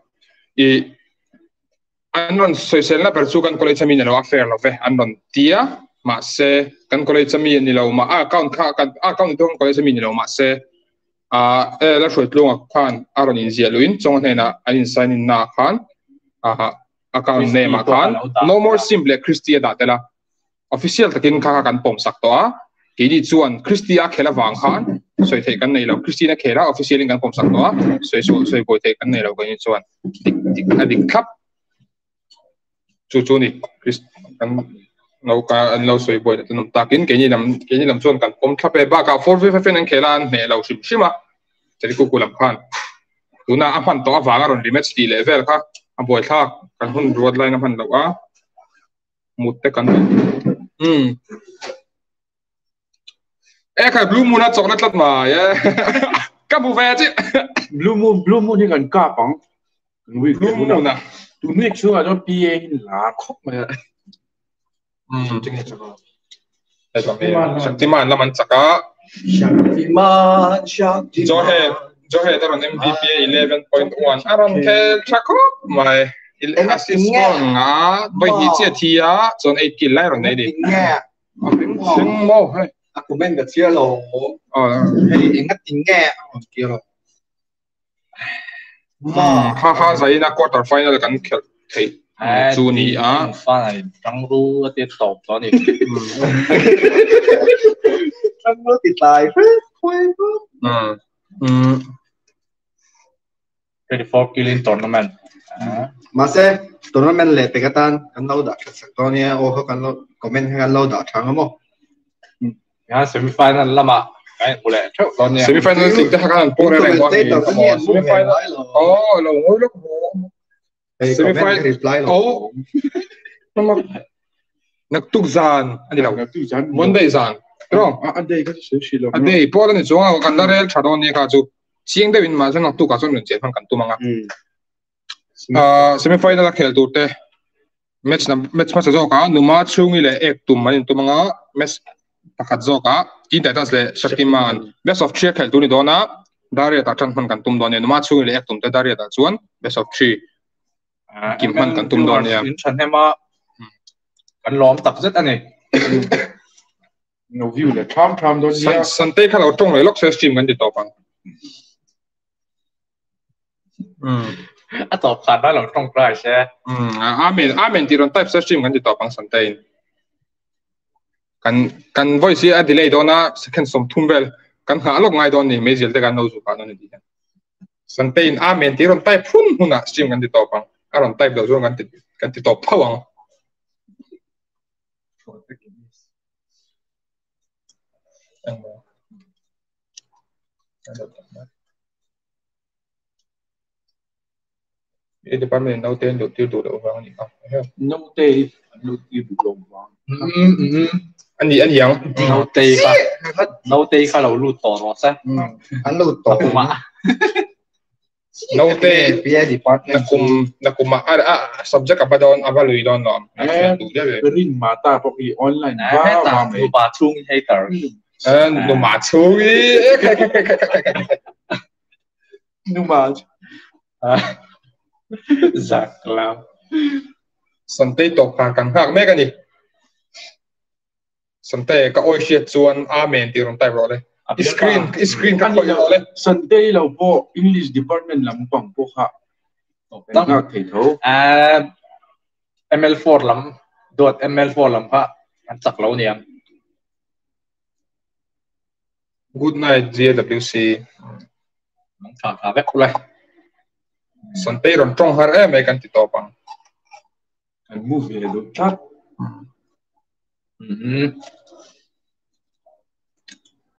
Anon social na persu kan college mi lo affair lo fe anon tia ma se kan college mi ni lo ma account kha kan account tong college mi ni lo ma se la short long khan aron in zia luin chong hena anin sign in na khan account name khan no more simple Christia datela official takin kha kan pom sak to a ki di chuan Christia khela wang khan soi thei kan nei lo Christina khela official in kan pom sak to a soi boi thei kan nei lo kan chuan dik khap chu ni Christ kan no ka an lo soi boi tan takin ke ni lam chuan kan pom thape ba ka 4v5 an khelan ne lo shima chari ku kulam khan tuna aman to awanga ron rematch ti level kha aboi thak kan hun road line aman lo a mutte kan kai blue moon a chocolate lat ma ya ka bu ve chi blue moon ni kan ka pang blue moon na tu make sure cho PA là khóc mà Shaktiman naman saka Shaktiman Johe taron MVP 11.1 aron ke chakop mai assist nga boy hi che thia chon 8 kill lai ron nei di sing mo hai aku main kat sia lo hei ingat tinggal kia lo ha zai na quarter final kan khel thei chu ni pha này trắng ru tiết tộc đó nè trắng ru thì tài phết khoe phết 24 kill in tournament Masa tournament le pegatan kan lo da sakto ni o kan lo comment kan lo da thang mo ya semi final lama cái bộ lệ trước đó nè semi final thì ta kan po re semi final lo ngoi lo semi final reply lo nak tuk zan ani lo monday zan rong đây có sự xí lo đây po ni chunga kan da rel thadon ni ka chu chiang de win ma jang tu ka chon che phang kan tu manga semi final la khel turte match ma sa zo ka numa chungi le ek tum manin tu manga match pakhat zo ka in ta le Shaktiman best of 3 khel tu ni dona daria ta than man kan tum don ne numa chungi le ek tum te daria ta chuan best of 3 kim man kan tum don ya in chan hema kan lom tak zet ani no view le tham don ya sante khala tong le lok se stream kan ti to pang tập khán đó là trong trái xe amen thì ron type stream kan ti to pang sante kan voice a delay dona second som thumvel kan ha lok ngai don ni mezil te kan no zu ka no ni di sante amen thì ron type phun huna stream kan ti to pang aron type do zo kan ti to phawang department nấu tên được tiêu thụ được vàng gì không? nấu tê nấu tiêu thụ được vàng anh gì không? nấu tê khai đầu lụt tỏ nó sẽ anh lụt tỏ mà nấu tê phía department na kum subject apa don apa lui don no rin mata pokok online ta ba chung hater no ma chung nhưng mà giặc lao sân tây tổ phản căng hạc mấy cái gì sân tây các ôi shit chuan amen thì rong tay rồi đấy screen các khối rồi đấy sân tây là bộ English department làm bằng bộ hạ tông thầy thấu ML4 lắm .ml4 lắm ha anh chắc lâu niệm good night GWC mong thả vét lại sân tây rong trong har em mấy cái thì tổ bằng and move về được chat